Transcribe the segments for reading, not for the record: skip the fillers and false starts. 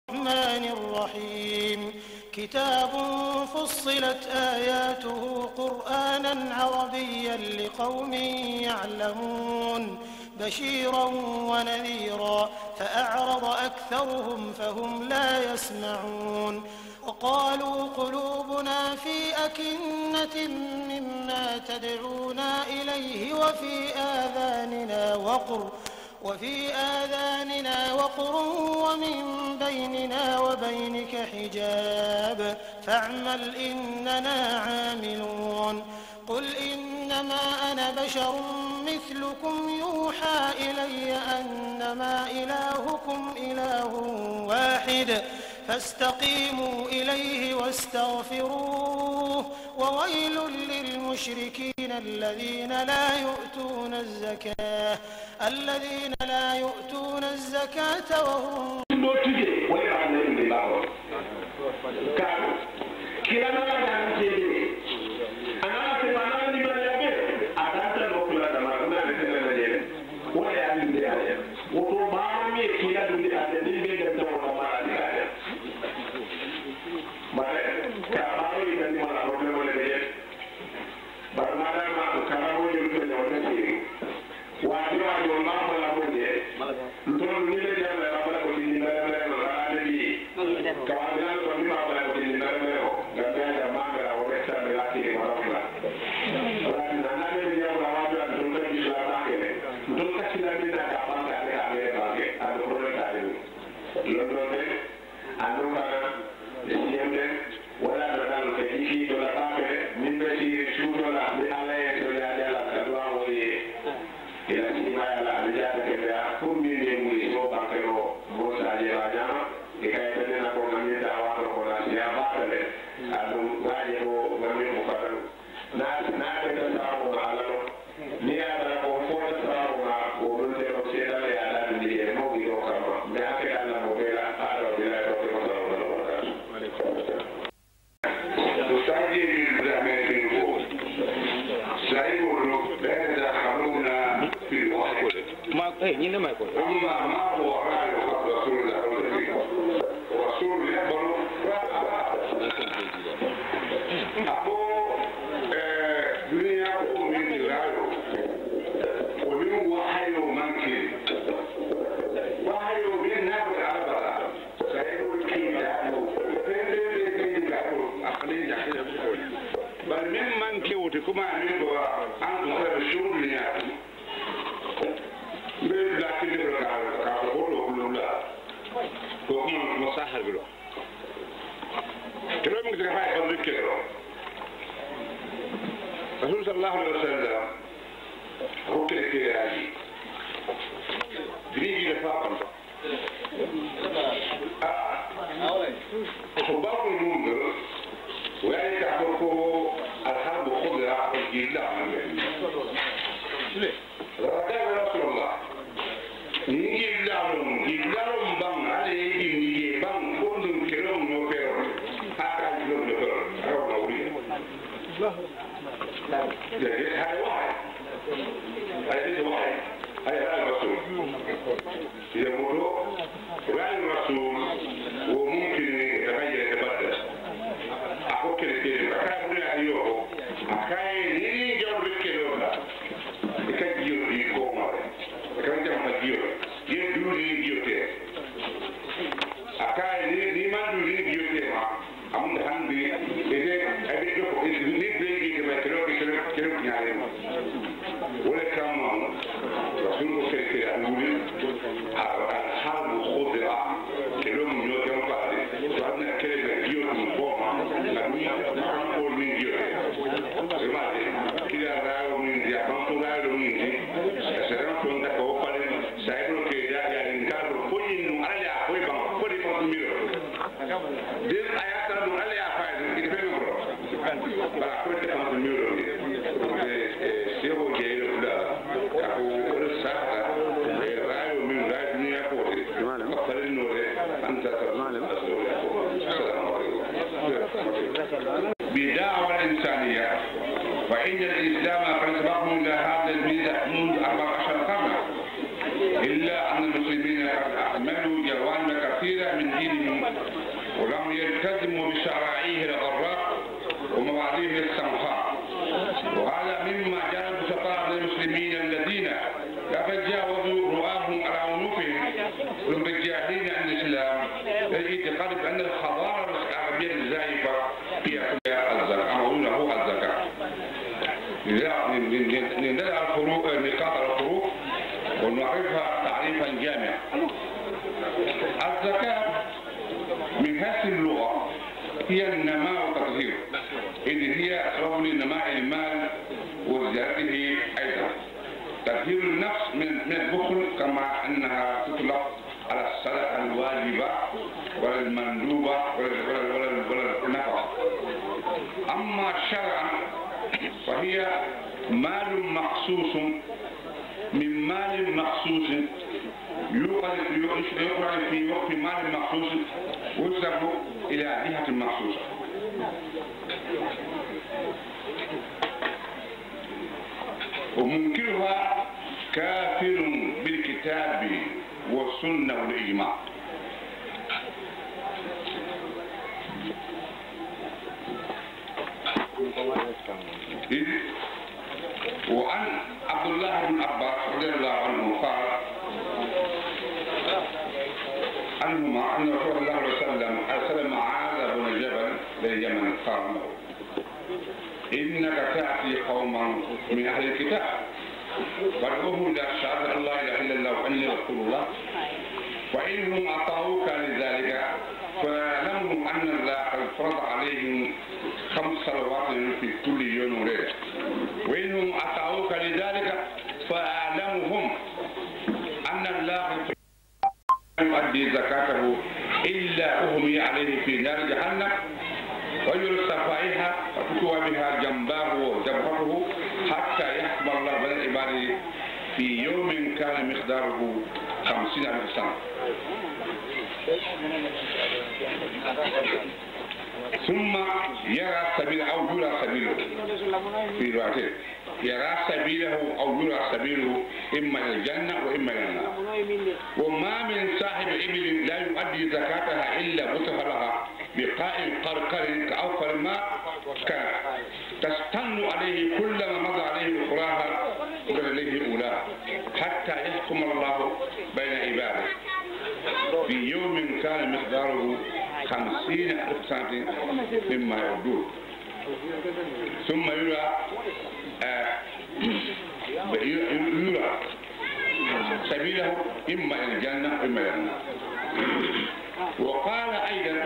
الرحمن الرحيم كتاب فصلت آياته قرآنا عربيا لقوم يعلمون بشيرا ونذيرا فأعرض أكثرهم فهم لا يسمعون وقالوا قلوبنا في أكنة مما تدعونا إليه وفي آذاننا وقر ومن بيننا وبينك حجاب فاعمل إننا عاملون قل إنما أنا بشر مثلكم يوحى إلي أنما إلهكم إله واحد فاستقيموا إليه واستغفروه وويل للمشركين الذين لا يؤتون الزكاة وهم بدعوى الإنسانية فإن الإسلام قد سبقه إلى هذا البدع منذ 14 قرنا إلا أن المسلمين قد أحملوا جوانب كثيرة من دينهم ولم يلتزموا بشرائعه الغراء ومواعيده السمحاء، وهذا مما جعل البسطاء من المسلمين الذين يتجاوزوا رؤاهم على أنوفهم ثم الجاهلين عن الإسلام الاعتقاد بأن الحضارة العربية الزائفة هي الزكاة أو دونه الزكاة. ندلع الفروق نقاط الفروق ونعرفها تعريفا جامعا. الزكاة من حيث اللغة هي النماء والتطهير، إذ هي سبب لنماء المال وزيادته أيضا. تطهير النفس من البخل كما أنها تطلق على الصلاة الواجبة ولا المندوبة ولا النفقة. أما شرعا فهي مال مخصوص من مال مخصوص يقرأ في وقت مال مخصوص ويصرف إلى جهة مخصوصة. ومنكرها كافر بالكتاب والسنة والإجماع. وعن عبد الله بن عباس رضي الله عنه قال عنهما أن رسول الله صلى الله عليه وسلم أرسل معاذ بن جبل لليمن قال له: إنك تأتي قوما من أهل الكتاب فادعوهم إلى شهادة أن لا إله إلا الله وأني رسول الله، وإنهم أطاعوك لذلك فاعلمهم أن الله قد فرض عليهم 5 صلوات في كل يوم وليلة، وإنهم أطاعوك لذلك فاعلمهم أن الله يؤدي زكاته إلا أهمي عليه في نار جهنم ويرى صفائها وتكوى بها جنباه وجبهته حتى يحكم الله بين العباد في يوم كان مقداره 50,000 سنة. ثم يرى سبيله أو يرى سبيله في روايته، يرى سبيله أو يرى سبيله إما إلى الجنة وإما إلى النار. وما من صاحب إبل لا يؤدي زكاتها إلا بطح لها بقاء قرقر كأوفر الماء كان تستن عليه كلما مضى عليه أخراها وقد إليه أولاها حتى يحكم الله بين عباده في يوم كان مقداره 50,000 سنة مما يردون. ثم يرى سبيله إما إلى الجنة وإما إلى النار. وقال أيضا: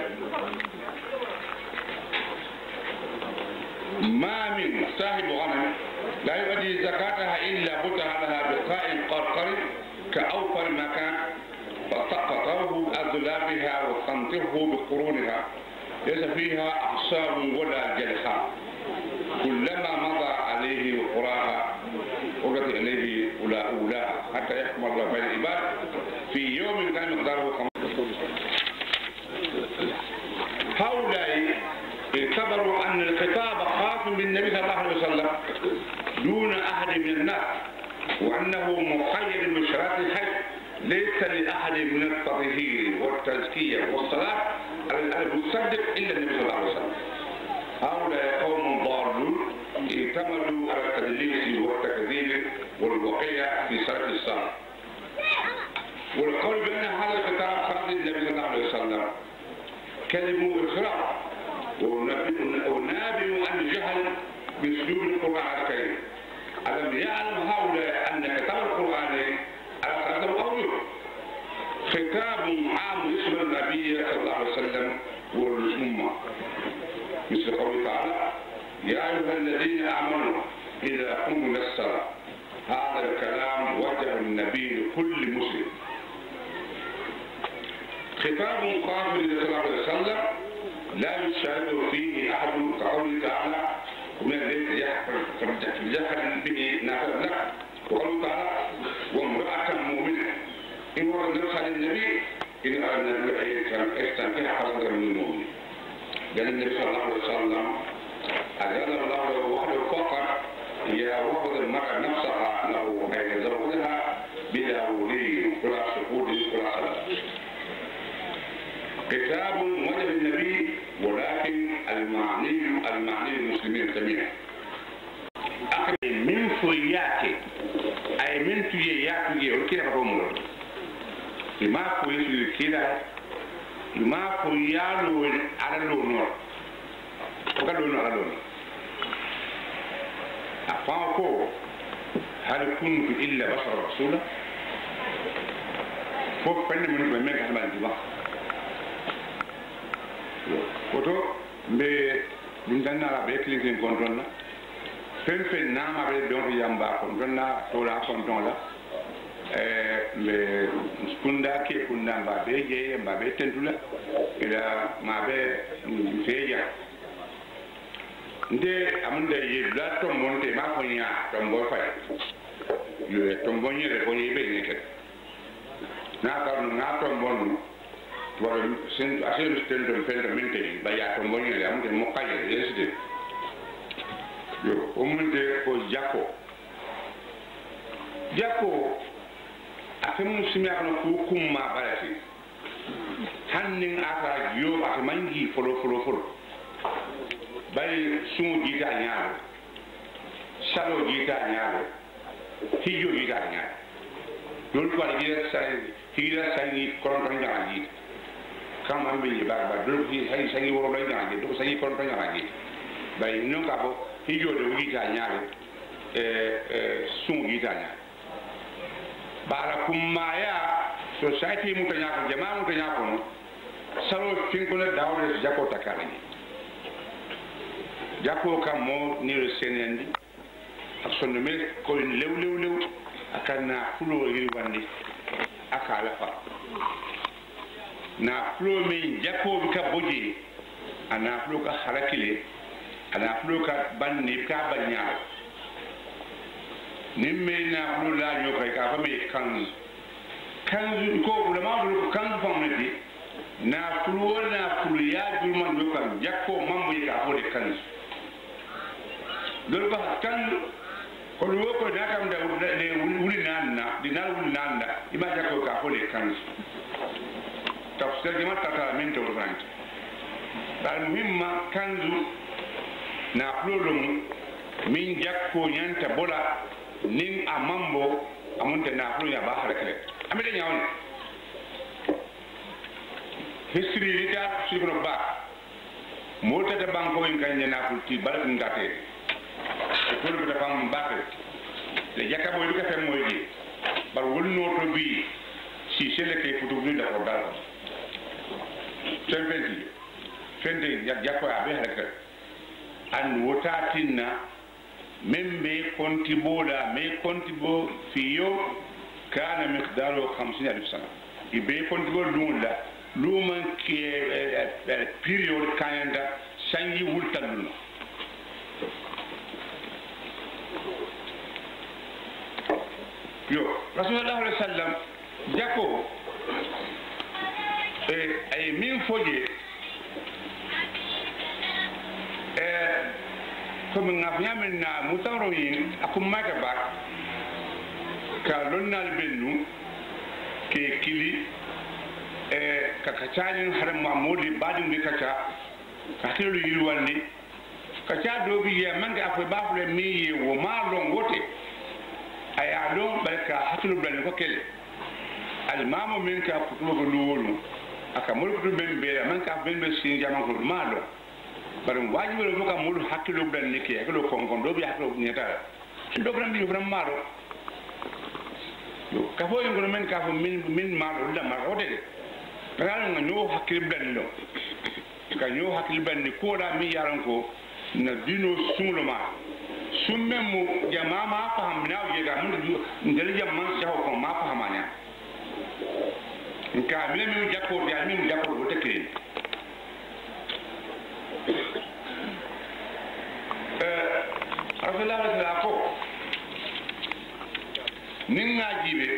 ما من صاحب غنم لا يؤدي زكاتها إلا بطح لها بقاء قرقر كأوفر مكان فطره أذلابها وتنطره بقرونها ليس فيها أحصار ولا جلحاء كلما مضى عليه قراها وقت إليه أولاها حتى يحكم الله بين العباد في يوم كان مقداره 50. هؤلاء اعتبروا أن الخطاب خاص بالنبي صلى الله عليه وسلم دون أحد من الناس، وأنه مقيد بشرائط الحج ليس لأحد من التطهير والتزكية والصلاة على المصدق إلا النبي صلى الله عليه وسلم. هؤلاء قوم ضالون اعتمدوا على التدليس والتكذيب والوقيع في صلاة الصلاة. والقول بأن هذا الخطاب خاص بالنبي صلى الله عليه وسلم كلمة إخراج ونابئ عن جهل بأسلوب القرآن الكريم. ألم يعلم هؤلاء أن كتاب القرآن على 3 أوجه: خطاب عام يشمل النبي صلى الله عليه وسلم والأمة مثل قوله تعالى: يا أيها الذين آمنوا إذا قمتم إلى الصلاة. هذا الكلام وجه النبي لكل مسلم. خطاب خاص للنبي صلى الله عليه وسلم لا يشارك فيه أحد كقوله تعالى: ومن الذي يجحد به نافذ لك، وقوله تعالى: وامرأة مؤمنة إن ورد نفسها للنبي إن أردنا أن يستنكح حسنة من المؤمن. لأن النبي صلى الله عليه وسلم أجعل الله له وحده فقط يوفد المرأة نفسها له أن يزوجها بلا ولي ولا سقوط ولا خلاف. خطاب موجه للنبي ولكن المعني المسلمين جميعا. من فوياك أي من تياك وكذا بقوله لما فويس كذا لما فويالو على اللون وقالوا على اللون أفاقو هل كنت إلا بشر رسولا فوق فن من بمن كلام الجماعة وتو بندنا بيكلين كونترونا فين نام على دون يامبا كونترونا تولا كونترونا le skunda ke kunda mbabe je mbabe tentula ila mabe feja nde amunda ye la to monte ma ko nya to mbo fa yo to mbo nyere ko yibe ni ke na ka na to mbo no wala sen asel stendo pendo mente ba ya to mbo nyere amunda mo kaye yesde yo o munde ko jako afemu simi akno ko kumma barati hannin aka yo aka mangi folo bari sun jita nyaaro salo jita nyaaro hijo jita nyaaro dol ko ajira sai hira sai koronto nyaagi kam ambe ba dol hi sai woro do nyaagi do sai koronto nyaagi bari non ka bo hijo do jita nyaaro sun jita nyaaro bara kummaya society mutanya ko jamaa mutanya ko no salo finkole dawre jako takarani jako kam mo ni le senendi akson me ko lew akana fulo yiri wandi akala fa na fulo me jako ka boji ana fulo ka harakile ana fulo ka banni ka banya nimme na fulo la yo ka fa me kan ko ulama do kan fa me di na fulo ya jurman do kan jakko mambo ka fo de kan dol ba kan ko lo ko na kam da de wuli nanna di na wuli nanna iba jakko ka fo de kan tafsir jama tata min to rant dal muhimma kanzu na fulo min jakko nyanta bola nin amambo amunte na fulo ya ba harakale amede nyawon history rita sibro ba mota da banko en kanje na fulti bal ngate ko lu da fam bakre le jakka boy du ka fem moy bar wulno to bi si sele kay futu du da ko dal fende jakko abe harakale an wotatinna membe kontibola me kontibo fiyo kana miqdaru 50000 sana ibe kontibo lula luman ke period kayanda sangi wultaluna yo rasulullah sallallahu alaihi wasallam jako ay min foje comme ngafnyamen na mutaroyin akum maka bak ka lonnal bennu ke kili ka kacanin haram mamudi badin bi kaca ka kilo yirwandi kaca do bi ya manga afa bafle mi ye wo ma lon wote aya don barka hatulu ben ko kele al mamu min ka futugo luwolu aka mulku ben be man ka ben be sin jaman ko ma do barum wajibi lo ka mulu hakilo ben ne ke ko kon do bi hakilo nyeta do bram bi bram ma do ka fo yingo men ka fo min ma do da ma wote kala nga ñoo hakil ben lo ka ñoo hakil ben ni ko da mi yaran ko na dino sumulo ma summe mu jama ma faham na ye ga mun ndel jam jaw ko ma fahamanya nka mi mi jakko ya mi jakko ko tekere rasulullah sallallahu alaihi wasallam ninga jibe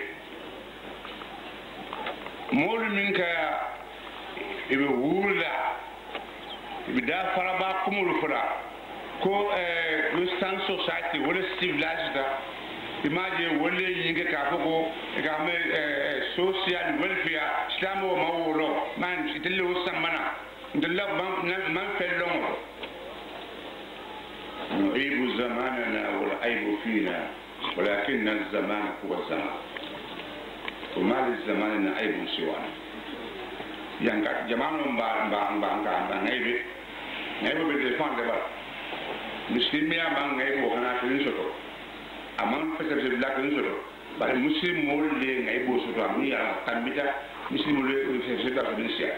molu min ka ibe wula ibe da faraba kumul fura ko western society wala civilized da imaje wolle yinge ka foko ga me social welfare islamo mawlo man itelle samana ndalla man fellon نعيب زماننا والعيب فينا ولكن الزمان هو الزمان وما للزمان عيب سوانا يعني جمانهم بانك نعيب بالدفان دبا مسلميا بان نعيب وخنا كنسوتو أمان فسر بلا كنسوتو بل مسلم مول لي نعيب وسوتو أمي تنبيتا مسلم مول لي سيدا كنسيا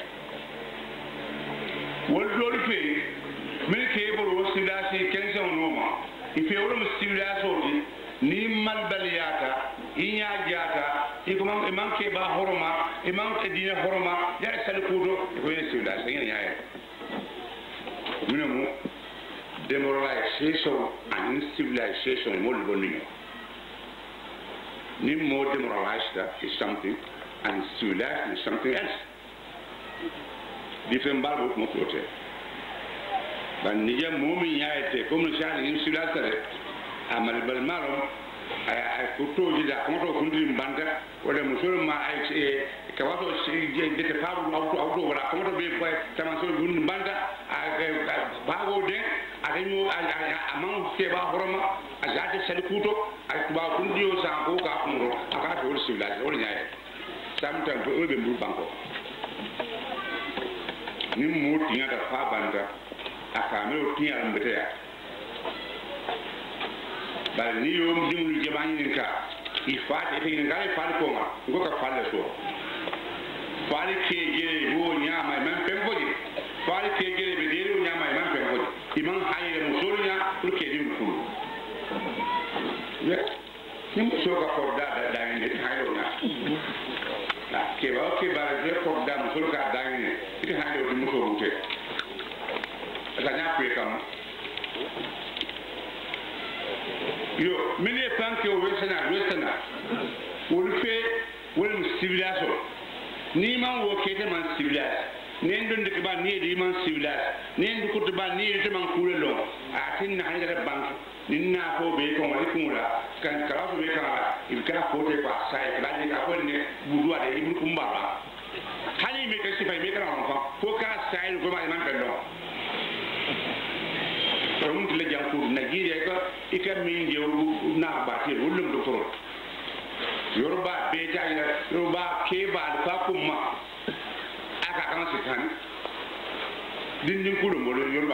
والدول في من كيبر وسيلاسي كنسا ونوما يفيولو مسيلاسوتي ni mal baliyata inya jata ikumam imam ke ba horoma imam ke dina horoma ya sal kudo ko ne sila sen ya ya minemu demoralization and civilization mol bonni ni more demoralized is something and civilized is something else different bal mo kote ban ni ya momi ya ete comme shani civilized amal bal malo ay photo jida ko to kundi mbanda wala musoro ma ay ka wato je de faru auto wala ko to be ko tama so kundi mbanda bago de adanyo amang ke ba horoma azade sel kuto ay ba kundi o sa ko ka ko aka to sibla wala nyaay samtam to be mbul banko ni mo tinya da fa banda aka me o tinya mbete ya bal ni yom dimul jabani nin ka ifate te ngal ifal ko ma ngo ka falle so fali ke je wo nyama man pemboji fali ke je be dere nyama man pemboji iman hayre musolnya pour ke dim kulu ye nim so ka ko da ni hayro na la ke ba je ko da musul ka da ni ti hayro dim ko rute ka nya pe kam yo mini fanke o westana wolfe wol civilisation ni man wo kete man civilisation ni ndon de ba ni di man civilisation ni ndu ko ba ni di man kule lo atin na hangare bank ni na ko be ko wali kumula kan kala be ka ibka ko te ba sai kala ni ka ko ni budu ade ibn kumbara hani me ka sifa me ka ko ka sai ko ma man bello rum tile janku Nigeria ko ikam mi ngewu na batir wulum do toro yoruba be janga yoruba ke ba fa kuma aka kan sikan din din kulo mo yoruba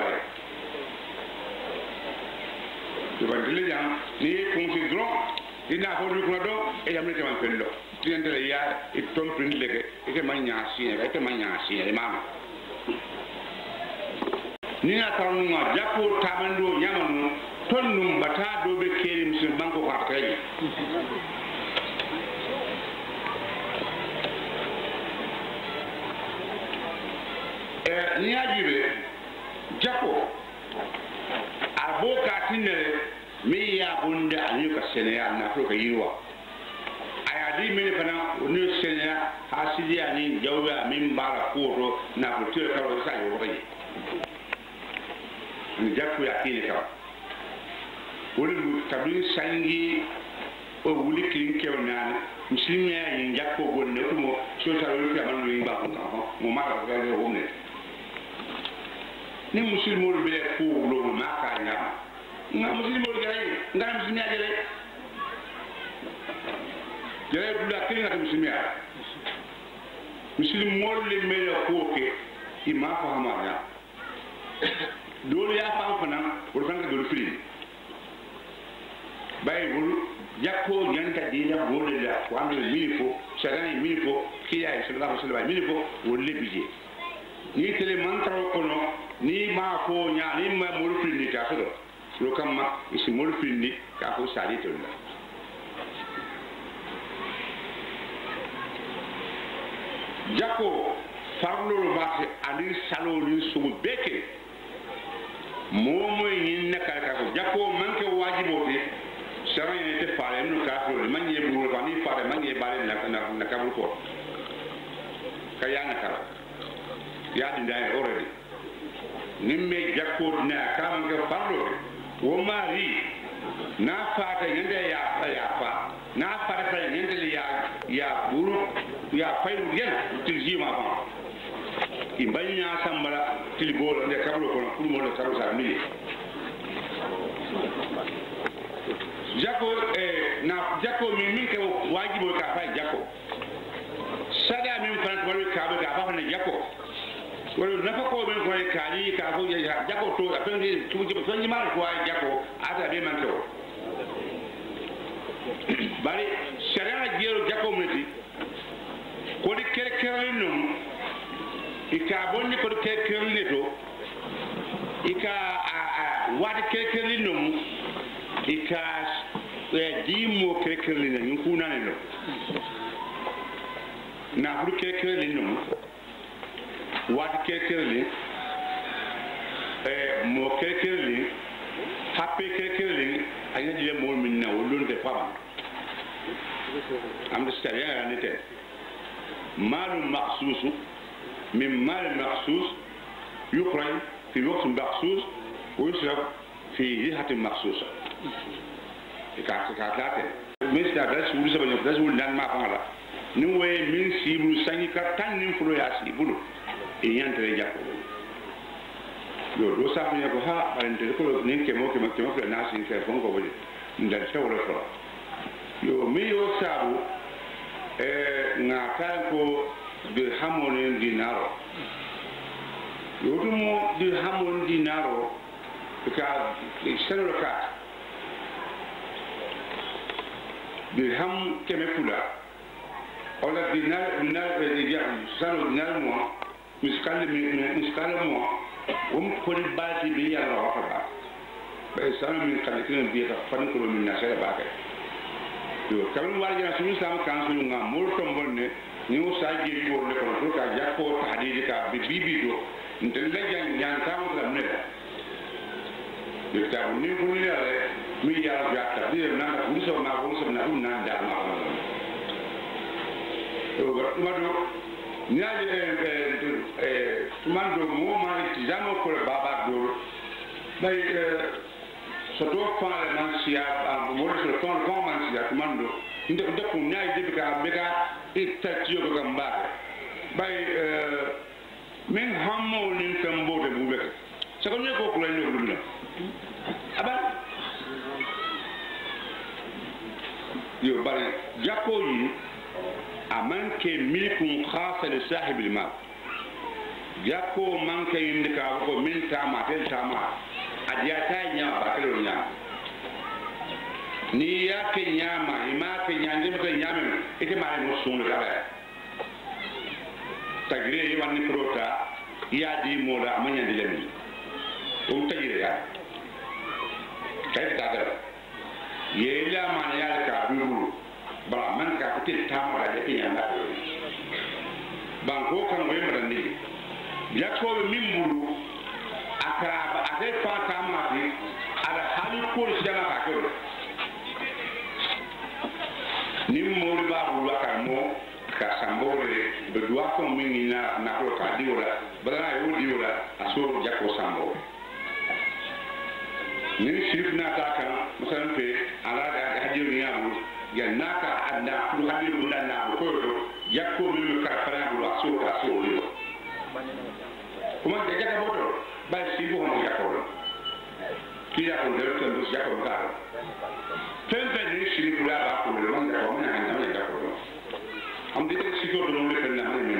yo ba tile jang ni considero ina ko du ko do e yamne te man pello tiende ya e tom print lege e manya si mama ni na tarunga japo tamando nyamanu tonnum bata do be keri musul banko ko atay ni ajibe japo aboka tinere mi ya bunda anyuka Senegal na ko yiwa ayadi mene fana ni Senegal hasidi ani jawba min bara ko na ko tire karo sa yo bayi ni jakku ya kini ka wolu tabi sangi o wuli kin kewna muslimi ya yin jakko gonne ko mo so taru fi amanu yin ba ko mo mara ga le wonne ni muslimo be ko lo ma ka nya nga muslimo ga yi nga muslimi ya jere dula kin na muslimi ya muslimo le me ko ke ima fa hamanya dole ya fa fana burkan ka dole fili bible yakko nyanta dina bole la wando minifo sagani minifo kiya sallallahu alaihi wasallam minifo wolle bije ni tele mantra kono ni ma ko nya ni ma mulfi ni ta so lo kamma isi mulfi ni ka ko sari to la jakko farlo lo ba ali salo ni sugu beke momo yin na ka ko jakko manke wajibo te sharan ne te fare no ka ko man ye bu ko ni fare man ye bare na ka bu ko ka yana ka ya din dai already nimme jakko na ka man ga farlo wo mari na fata yende ya fa na fata yende ya buru ya fayu yen tilji ma ba imbanya sambara tilbolo de kablo ko kulmo de karo sa mi jako min ke wajibo ka fa jako sada min fan ko ka ba ka fa na jako wala nafa ko min ko kali ka ko jako to apen tu je fanji mal ko jako ata be man to bari sharia jero jako meti ko di kere num ika bonni ko kere to ika wadi kere num ika dimo kere num kuna ne no na buru kere num wadi kere mo kere happy kere anya jile mo min na wolon de fama am de sharia ne te mal maqsus من مال مخصوص يخرج في وقت مخصوص ويصرف في جهة مخصوصة. كاتلاته من استعداد سوري سبعين فلاس ولدان ما فعلا نوى من سيبلو ساني كتان نفلو يا سيبلو إيان تريجاكو يو دو سافن يكو ها بارنتي كلو نين كمو كلا ناس إن كيفون كو بجي ندان شاورة فلا يو ميو سابو نعتان كو dirhamon dinaro yotumo dirhamon dinaro ka selo ka dirham keme fula ola dinar ya salo dinar mo miskal mo ko di bati bi ya ro fa ba salo min kalikin bi ta fan ko min na sala ba kay yo kam wal jana sunu sam kan sunu ngam mol tombol ne ni usa ji ko le ko ka jakko tahdidi ka bibi do ndel jang jang tam la ne de ta ni ko ni ale mi ya jakka de na ko so na da ma to ma do ni ale mando mo ma ti jamo ko baba do bay so do fa le man sia mo so ton ko man sia mando inde ko nyaay de ka bega itatiyo ko gamba bay men hammo nin kambo de bube sa ko ne ko ko la ñu dum aba yo bari jakko yi amanke milkun khasa li sahib al mal jakko manke indika ko min tama tel tama adiata nya bakelo nya ni ya ke nyama ima ke nyanje ko nyame ite mare mo sunu kala tagre yi wanni prota ya di mola amanya di lemi o tagire ya kay ta dara ye la man ya ka duru ba man ka ko tama ga de nyama banko kan way marandi ya ko min buru aka ba ake fa tama ti ala hali ko jama ka ko ni mori ba bu ka mo ka sambore be dua ko min na ko ka diora bala yo diora aso jako sambo ni shirif na ta kan musan pe ala da hadiyo ni amu ya naka adna ku hadiyo na na ko do jako min ka fara bu aso ka so yo kuma da jaka boto ba shi bu mo jako do kira ko de ko do jako ka tempe ni shirif la ba ko le man ko na na na jako do am de ci ko do le fen na ma ni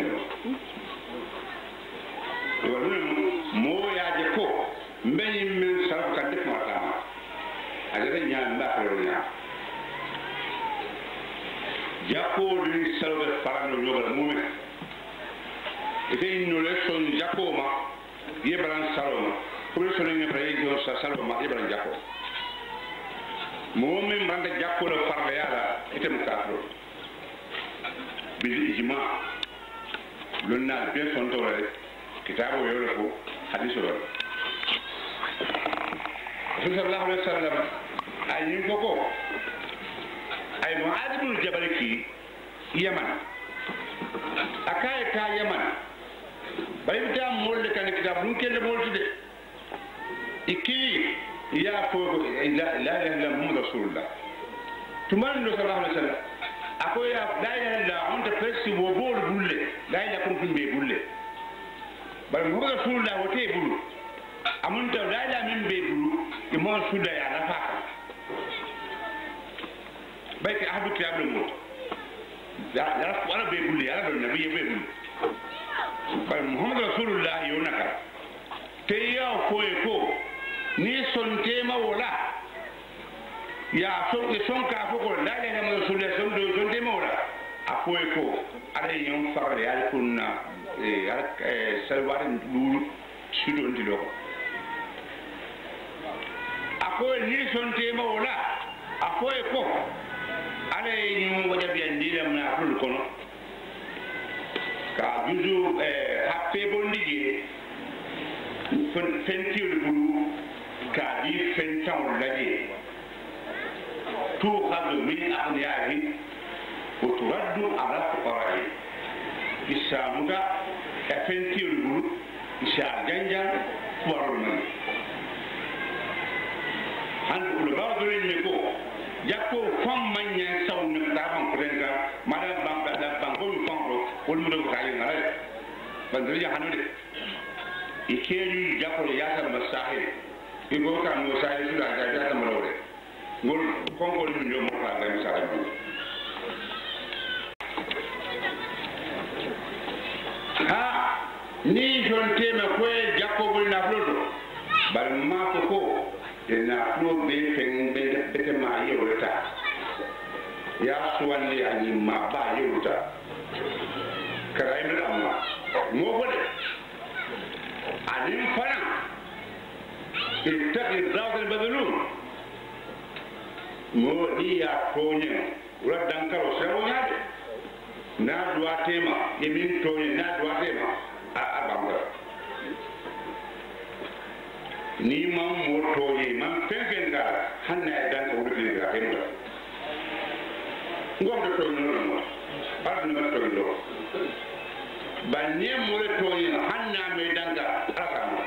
mo ya je ko mbeni min sarf ka def ma tama ale nya nda ko nya jako ni sarf farano yoba mo me ite no le son jako ma yebran saloma ko le son ni fay jo sa saloma yebran jako mo min banda jako le farla yala ite mu kafro bil ijma lonna be son to rek kitabo yoro ko hadiso do sallallahu alaihi wasallam ayin koko ay muad ibn jabal ki yaman akay ta yaman bay ta mol de kan kitab dum ken mol de ikili ya ko la ilaha illa muhammad rasulullah tuman do sallallahu alaihi wasallam akoya la ilaha illa on te presi wo bol bulle la ilaha kun kumbe bulle bar muhammad rasulullah wote bulu amun ta la ilaha min be bulu e mo suda ya la fa bayke ahadu kiyab mo ya wala be bulle ya do nabi be bulle bar muhammad rasulullah yonaka te ya ko e ko ni son tema wala ya son ke son ka ko la ilaha illa rasulullah son do son tema wala akoy ko ada yon farale al kunna salwar lu sudon di loko akoy ni son tema wala akoy ko ada yon wada bi andira na ful kono ka juju happe bondigi fentiul bulu ka di fentaw laje tu khadu min ahliyahi wa turaddu ala fuqara'i isamuga fentiul bulu isa janjan waruna han ulama do ni ko jakko fam manyan saw na da ban kurenga mada banga da bango mi fanro wol mu do kayi ngala bandiri hanude ikeli jakko yasar masahil ibo kan no sai su da ta tamore ngol kongo ni no mo ka ga misala ha ni jon tema ko jakko bul na flodo bar ma ko na flo be fen be bete ma yewta ya suwani ani ma ba yewta karayin amma mo bode anin fana ittaqi zawal badalun mo dia tonye wala dankaro sero nyaade na duwa tema yemin tonye na duwa tema a banga ni mam mo tonye mam pengen ga hanna dan ko wudi ga hemda ngom do tonye no mo par ni ma tonye do banye mo le tonye hanna me danga akama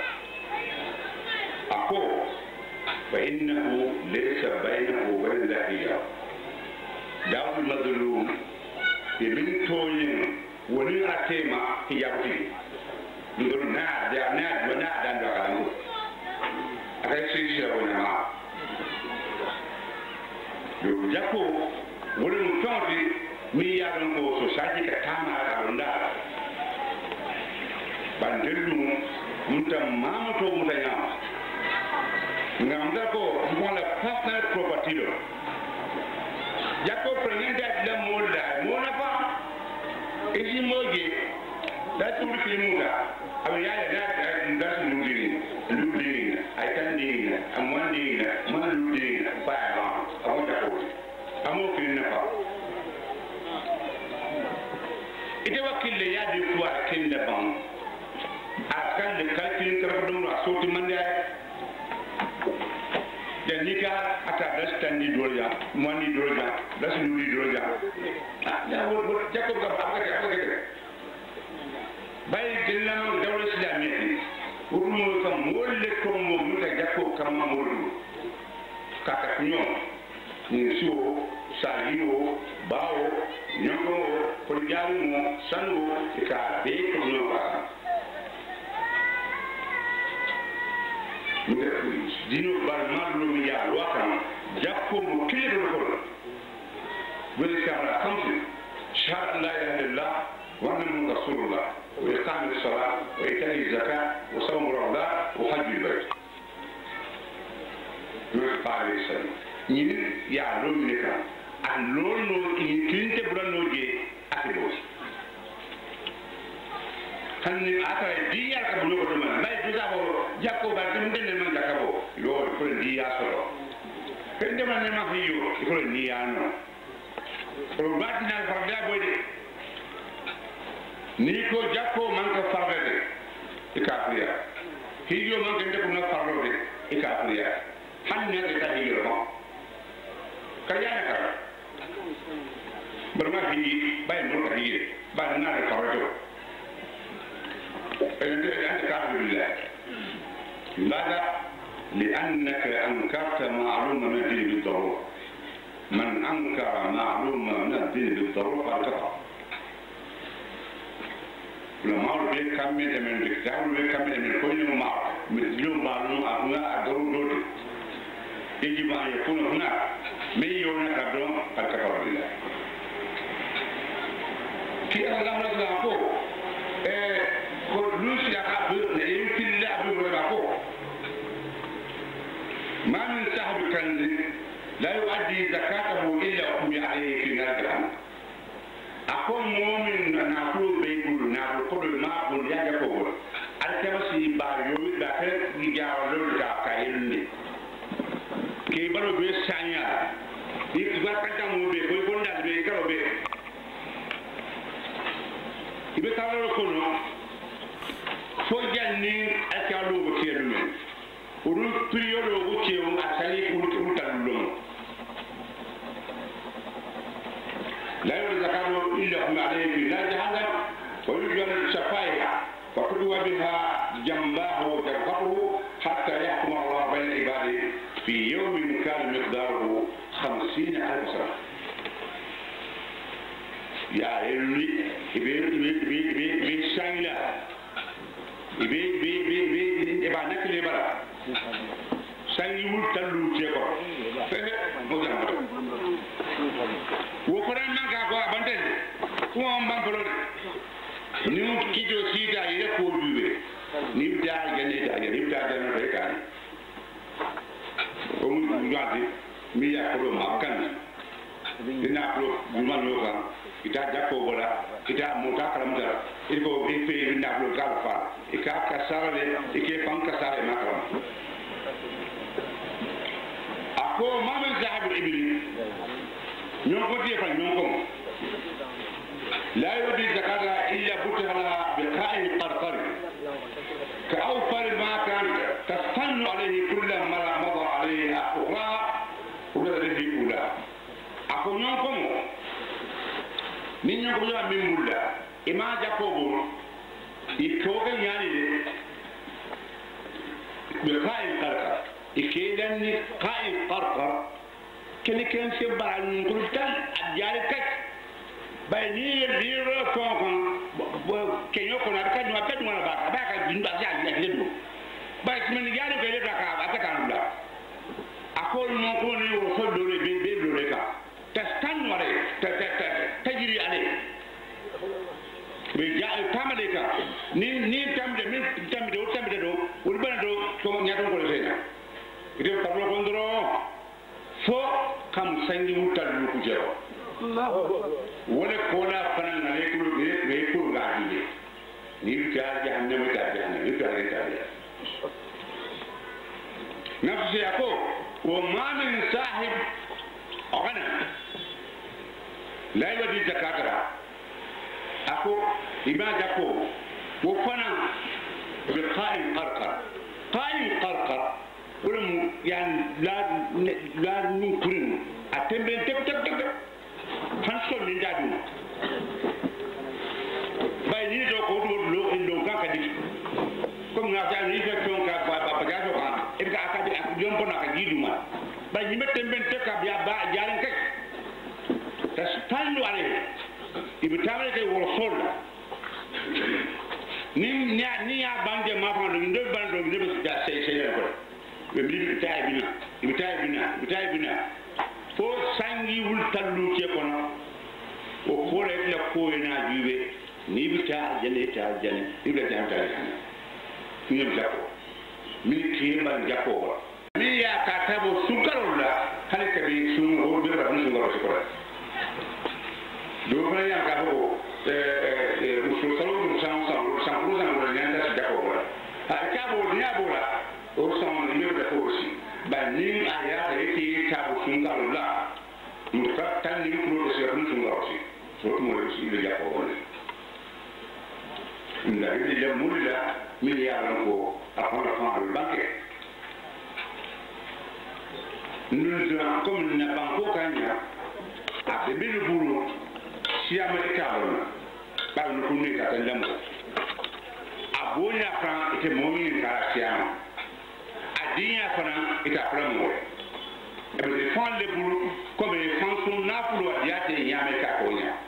ako فإنه ليس بينه وبين الله حجاب داود المظلوم يبين توين ولي أتيما حجاب فيه نقول ناد دان بقالو أكيد سيسير ونما يجاكو ولي مفهوم مياه نقول سوسايتي كتاما كاروندا بندلو منتا مامتو منتا ngamda ko mola personal property do jako pregnant da mola mona pa ezi moje da turi filmuda awi ya da nudiri I can ding amwan ding man nudiri pa awu da ko amo kinna pa ite wakille ya di kuwa kinda ban akan de kalkin karfudum na soti mande janika ata dastandi dolja mani dolja dasnuri dolja ya wo jakob ga afaka bay dilam dawla islamiyya wumu kam wolle ko mo muta jakob kam mamulu kaka nyo ni suo saliwo bawo nyoko ko jaru mo sanu ka be ko no ba dino bar marlo mi ya wakam jakko mo kilo ko wal kara khamsi shahada la ilaha illallah wa anna rasulullah wa iqam as-salat wa ita'i zakat wa sawm ramadan wa hajj al-bayt yo pare sen ni ya lo mi ka an lo no ki tinte brano je atibo kanni ata diya ka bulo ko man lay du dabo jakko ba dum den man jakabo yo ko diya solo kende man ma hiyo ko diya no ko badina farda boyde ni ko jakko man ka farde e kafriya hiyo man kende ko na farde e kafriya hanne de ta hiyo mo kayana ka barma hiyi bay mo ka hiyi ba na ka fardo ante kafir billah lada لأنك أنكرت معلومة من الدين بالضرورة. من أنكر معلومة من الدين بالضرورة فقد كفر. لما أقول بيك كمل من الكتاب وبيك كمل من كل ما مثلهم معلومة أبناء الضرورة يجب أن يكون هناك من يونك الدون قد كفر بالله. في الله رضي الله كل شيء يمكن الله بيقول ما من صاحب كنز لا يؤدي زكاته إلا وهم عليه في نار جهنم. أكون مؤمن نقول بيقول نقول ما أقول يا جبور الكبسي باريو داخل يجاولون كاكايلني كي برو بيسانيا يكبر كتامو بي بيقول ناس بيكرو بي يبتالو كونو فوجاني أكالو بكيرمي uru period wuce mu asali urutan lumu la yuri zakatu illa hum alayhi fi nar jahannam wa yujal shafaiha fa kutuba biha jambahu tarfahu hatta yahkum Allah bayna ibadi fi yawmin kana miqdaruhu 50,000 sana ya illi ibe shangla ibe nakle bara sangi wul tallu ci ko mo jam wo ko ran manga ko abante ko on ban ko ni mo kido sida ile ko bibe ni da gane da ni da da no ka o mu ngadi mi ya ko ma kan dina ko ma no ka ita jakko bola ita mo ta karam da iko be pe na ko ka fa ika kasare ike fan kasare ma karam ako mamen zahab ibli ñoo ko tie fa ñoo ko la yudi zakata illa buthala bi qa'il qarqar ka awfar ma kan tastannu alayhi kullu mara madha alayhi ukhra uga refi ula ako ñoo ko ni ñoo ko ya min mulla ima jakobo itoga ñani de bi qa'il qarqar ikidan ni qa'il qarqar kene ken se baal ngul tan adjare kat bay ni biro kon kenyo ko na ka duma pet wala ba ka jinda ja ya ledu bay men yaro ko le ka ataka nda akol no ko ni wo so dole be dole ka tastan wale tajiri ale be ja tamale ka ni tamde min tamde do wol bana do ko nyato ko le na ide tablo gondoro fo kam sangi mutal ku jero wala kola fanan na le kulu be kulu ga dide ni ta jahannam ta jahannam ni ta ta nafsi yako wa ma min sahib agana la yadi zakata ako ima jako wo fanan bi qa'im qarqar ولم يعني لا نكرن أتمنى تك فانسون من جادو باي ني دو كو لو كان كدي كم نافع ني فكون كا بابا جادو كان إذا أكاد يوم بنا كجيدو ما باي ني متمن تك بيا با جارن كك تستانو عليه يبتعمل كي ورسول ni ya bande ma fa ndo bando ndo be da sey ko be bina fo sangi wul tallu ci kono o ko le la ko na jibe ni bita jale ibra ta ni jakko mi ki ban jakko mi ya ka tabo sukaro la hal ka bi sun o be ba sun ngoro ko do ko ya ka ho usul salo san ko ko nyanda jakko ha ka bo dia bola o san ni be ko si ba ni aya yake ta bu sun la mutka tan ni ko do se sun ngoro si so mo si le jakko ne inda ni le mulla min ya ko afana fa banke nous comme na banko kanya a de bilu buru si amerika wona ba no ko ni ka tan lamu abonya kan ite momin ka siama a dinya fana ita fana mo e be fon le bulu ko be fon sun na bulu ya te nya me ka ko nya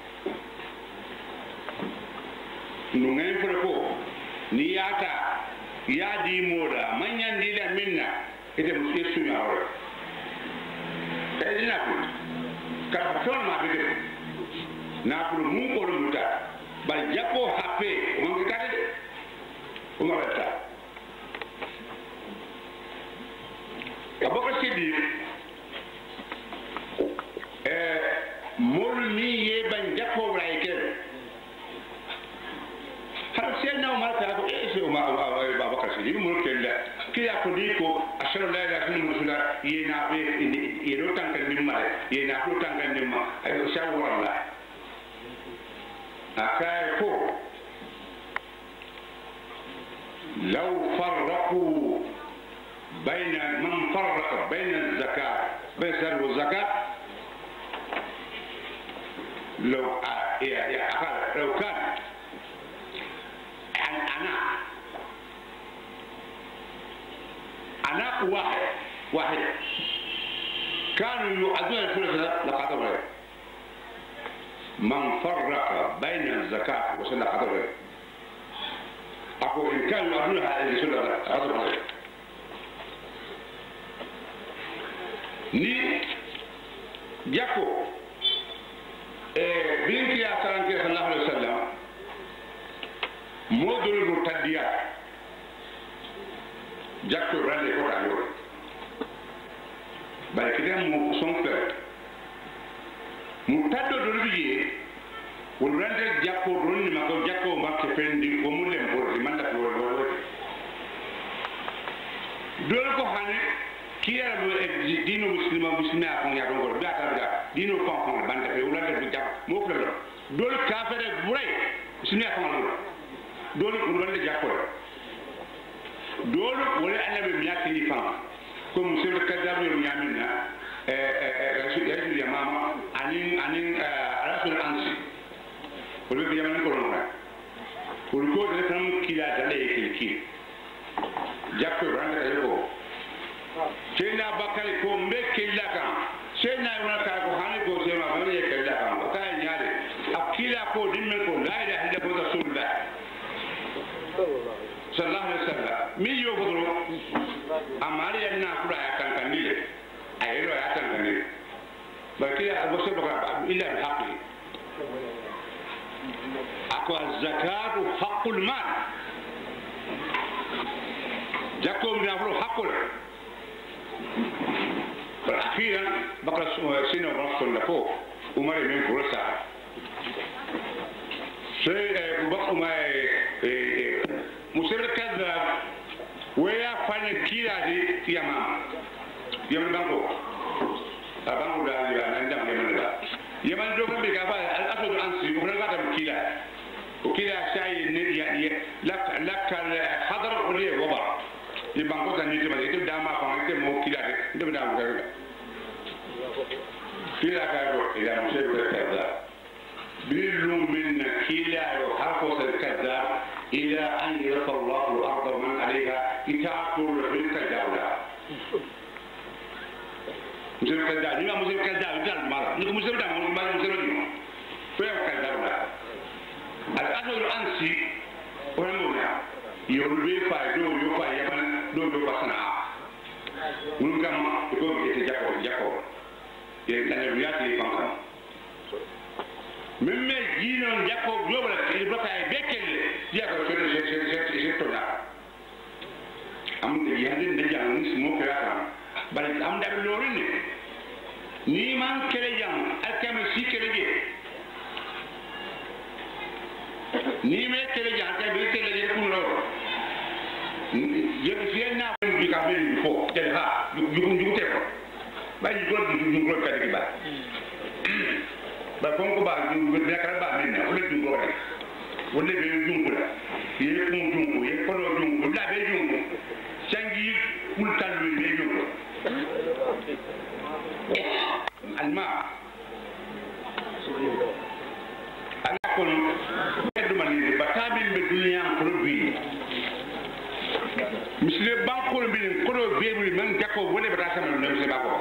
no ngai ko ni yata ya di moda manyan dila minna ite mu yesu ya ora kadina ko ka ton ma be na bulu mun ko muta ba japo hape mo ka de o ma beta Abaka sidi mol mi ye ban japo raike har sai na umar ta ko sai umar Abaka sidi mol kella kiya ko diko ashara la ilaha illallah ye na be ye do tankan nimma ye na ko tankan nimma ay shawara la akai ko law farraqu بين من فرق بين الزكاة بين السر والزكاة لو كان أنا واحد كانوا يؤدون الفلوس لقدره من فرق بين الزكاة والصدقة أقول إن كانوا يؤدونها لقدره ni jako binti ya saranke sallallahu alaihi wasallam modul mutaddiya jako rale ko tayo bay kidam mu son fer mutaddo do biye wol rande jako ronni mako jako makke fendi o mulem bordi manda ko wol dol ko hane kira dino muslima ko ya dongol da ta dino ko banda fe wala da jam mo flo dol kafere buray muslima ko ngol dol ko wala jakko dol wala annabi miyaki fa ko musul kadam yo nyamina rasul ya mama anin rasul ansi ko be yaman ko ron ko de tam kila dale ki jakko randa ko Sena bakari ko mbeke laka sena unaka ko hani ko sema bani ke laka ko kay nyaade akila ko dimme ko la ilaha illa huwa rasulullah sallallahu alaihi wasallam mi yo godro amari na kula ya kankandile ayro ya kankandile bakira aboso baka illa alhaqi akwa zakatu haqqul mal jakom na haqqul أخيرا بقى سنة ونص لفوق وما من فرصة شيء وبقى ما مسير كذاب ويا فن كيرا دي يا ماما يمن بانكو بانكو ده عندنا يمن ده يمن ده كم بيكافا الأسود الأنسي وكنا قاعد بكيرا وكيرا شيء لك الحضر وليه وبر يبانكو ده نيجي ما يجي داما فان يجي مو كيرا ده بدأ مكذب كلا كارو إلى مسير الكذاب بيلو من كلا وحرفص الكذاب إلى أن يلقى الله الأرض من عليها يتعقل بالكذاب مسير الكذاب لما مسير الكذاب جال مالا نقول مسير ده ما مسير اليوم فيها الكذاب الأصل الأنسي ونمونا يولي فايدو يفاي يمن دو بسنا ونقام يكون يتجاكو يتنبيات يفهم مما جينون جاكو جوبلا يبقى بكل جاكو شتونا am yandin da jang mo kala bal am da lorin ni man kele jang akam si kele je ni me kele jang ka be kele je kun lo je fi na bi ka be fo de ha ju te ko ba ju ko ka de ba ba ko ko ba ju be ka ba min na o le ju ko rek o le be ju ko la ye kun ju ko ye ko lo ju ko la be ju ko changi ultan be ju ko alma ala ko do man ni batabil be dunya ko bi misile banko bi ko do be men jakko wole bata sama no misile bako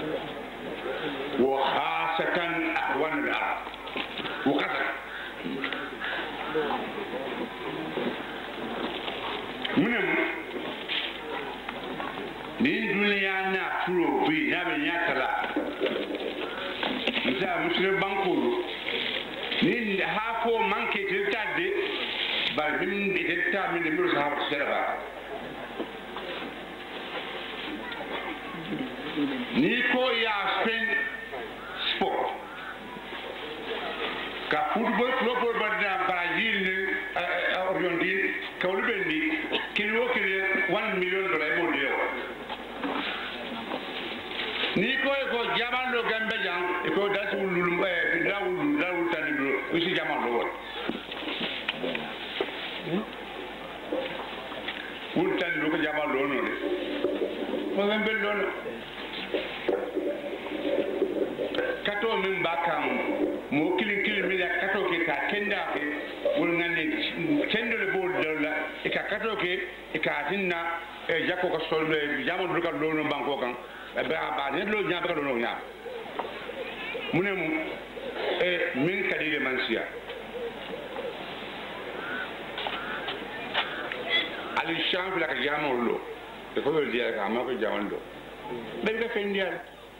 wa khasatan ahwan al-arab wa qasa munem ni duniya na turo bi na be nyakala nta misile banko ni ha ko manke te tadde ba min de ta min de mur sahaba seraba ni ko ya spend sport ka football club badda Brazil ni orientin ka ulubendi kilo kile $1 million ebo dio ni ko jaman lo gambe jang ko dasu lulum dawul tani do usi jaman lo won tan lo ko jaman lo no de mo gambe lo no kato min bakam mo kilin mi kato ke ka kenda ke wol ngane kendo le bol dola e ka kato ke e ka tinna e jakko ko solbe jaman do ka lo no banko kan ba ne lo nya ba lo nya munem e min kadile mansia ali champ la ka jamon lo e ko lo dia ka ma ko jamon lo be ka fendial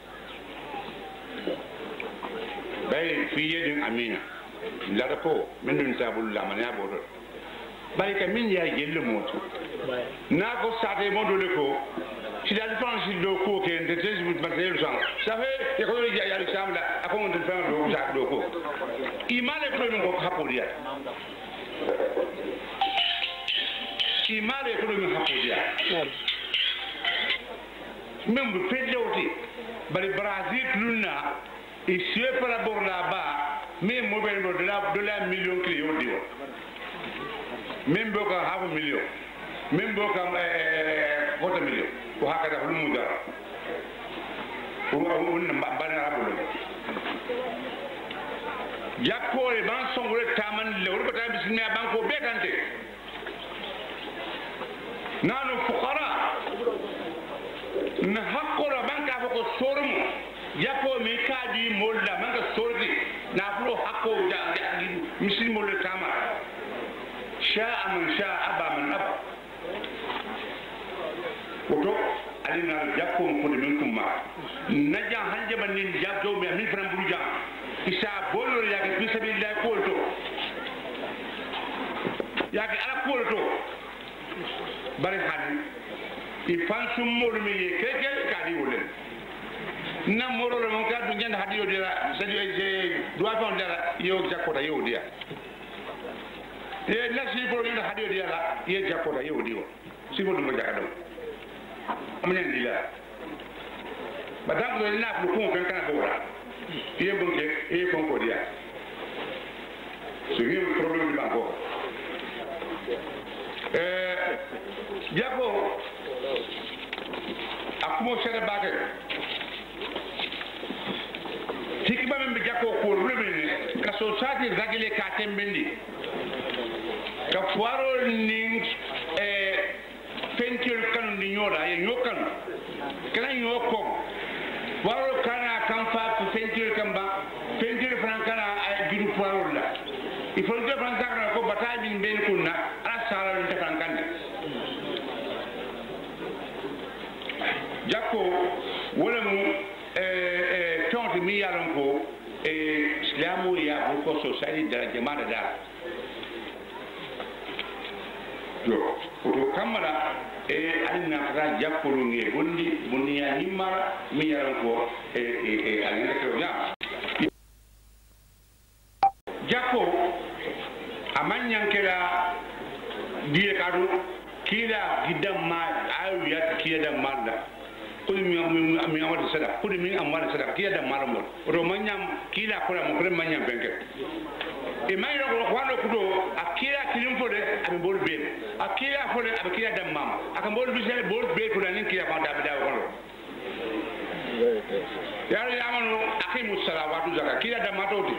bay fi yedin amina la ko min dun tabul la man ya bodo bay ka min ya gelle moto na ko sate mo do le ko si la défense do ko ke de tes but matériel ça fait e ko ya le samla ako on de faire do sa do ko imale premier ko hapodia imale premier hapodia même bu pedewti bari Brazil luna et si par rapport là-bas même mo ben de la million que yo dio même boka half a million même boka quarter million ko hakata ko mu dara on bana rabul jakko e ban songole taman le wor bata bismi banko bekante nanu fuqara na haqqora banka ko sorumo jakko mi kadi molla manga sordi na fulo hakko misil molle tama sha'a man sha'a aba man aba oto alina jakko ko de min kumma naja hanje man nin jakko mi min fram buru jam isa bolo yake fi sabilillah ko to yake ala ko to bari hadi ifansum molu mi keke kadi wolen na moro le mon ka du nyanda hadiyo dira sadi je doit fond dara yo jakota yo dia e la si bo nyanda hadiyo dira ye jakota yo dio si bo dum jakado amnen dila badam do na fu ko kan kana bora ye bonke e konko dia so yim problème di banko jako akumo sere bake tikiba men be jakko ko rubini ka so sati ragile ka tembendi ka fuaro ni pentir kan ni nyola ye nyokan kana nyoko waro kana kan fa pentir kan ba pentir frankana ay gidu fuaro la il faut que frankana ko bataille min ben kunna ala sala ni frankana jakko wala mu tonti mi yaron ko islamu ya ko society da jama'a da yo to kamara alina ra jakko ngi bondi ya himara mi yaron ko alina ko ya jakko amanyan kera die kadu kila gidam ma ayu ya kida malla kuli mi amati sada kuli mi amati sada kida maramo romanyam kila kola mo kre manyam benke e may ro ko walo kudo akira kilim fode am bol be akira fode am kira dam mam aka bol bi sel bol be ko nan kira fa da daw ko yaro yamano akimu salawatu zakka kira dam matoti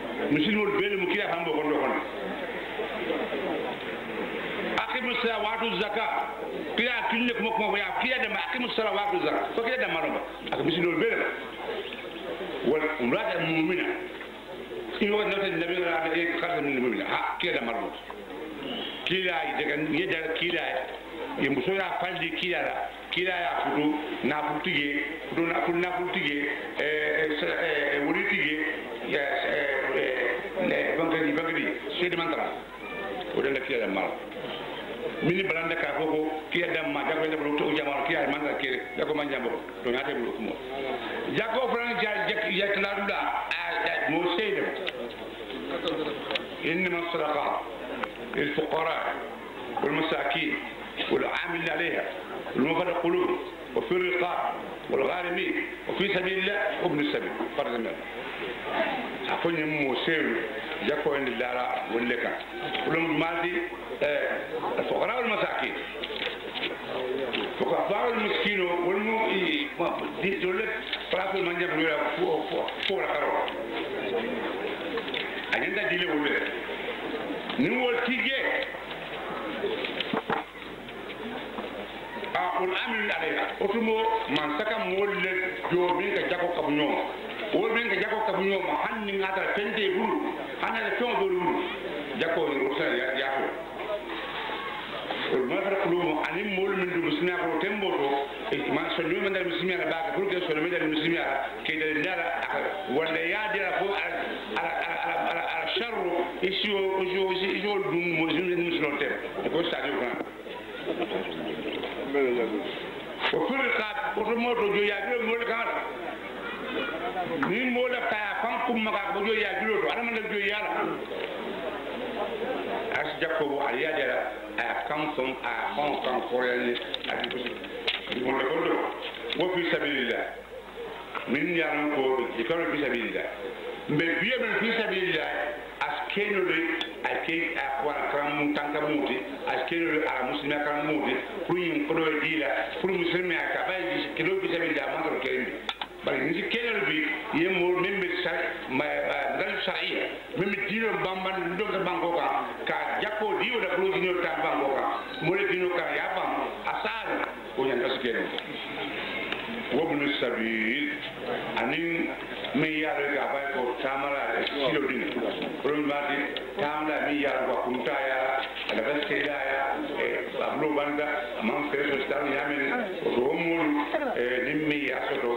muslimo be mu kira hambo ko do ko akimu salawatu zakat kila kinne kuma ya kiya da aqimu salawatu zakat ko kiya da maraba ak misilol bele wal umrata mu'mina in wa nata nabi ala e khata min mu'mina ha kiya da maraba kila daga yeda kila e muso ya faldi kila ya fudu na futige fudu na futige wuri tige ya bangadi sai da mantara wadanda kila da maraba mini balanda ka foko kiya damma jago le bulu jamal kiya man ka kire jago man jambo to ngate bulu ko jago fran ya tladuda mo seyde انما الصدقات للفقراء والمساكين والعاملين عليها والمفرق القلوب وفي الرقاب والغارمين وفي سبيل الله وابن السبيل فرض الله أكون موسيل جاكو عند الدارا واللكا كلهم مالتي الفقراء والمساكين الفقراء والمسكين والمؤمنين دول فراسو من جاب ولا فوق الكرو أجندا ديله ولا نقول تيجي والعامل عليها أتمو من سكان مول جوبين كجاكو كابنيوم وبين كجاكو كابنيوم هن نعتر فنتي بلو هن الفيون بلو جاكو يروسل ياكو والمفرق كلهم أني مول من المسلمين أكو تمبورو ما سلوي من المسلمين على باك كل كسر من المسلمين على كيد النار ولا يادي على الشر يشو دون مسلمين تيم يقول ساديو كان وفي الرقاب وتموتو جو ياجلو مول كان نين مول كايا فانكم مكا جو ياجلو تو انا من جو يالا as jakobo aliya dera a kam son a kon forel adi ko mo ko do wo fi sabilillah min yaran ko di ko fi sabilillah mbe biye men fi sabilillah as kenole ake akwa kram tanka muti as kenole ala muslima kram muti pour yin ko do dila pour muslima ka bay kilo fi sabilillah man ko kerimbi bari ni kenole bi yemo membe sa ma dal sa'iya membe dilo bamban ndo ka banko ka jakko diwo da pro dino ta banko ka mo le dino ka ya bam asal ko nyan ka sikeno wobnu sabil anin me yaro ga bay ko tamala silo din ron mati tamla mi yaro ko kunta ya ala baske da ya ablo banda man feso sta yamen ko mul nimmi asoto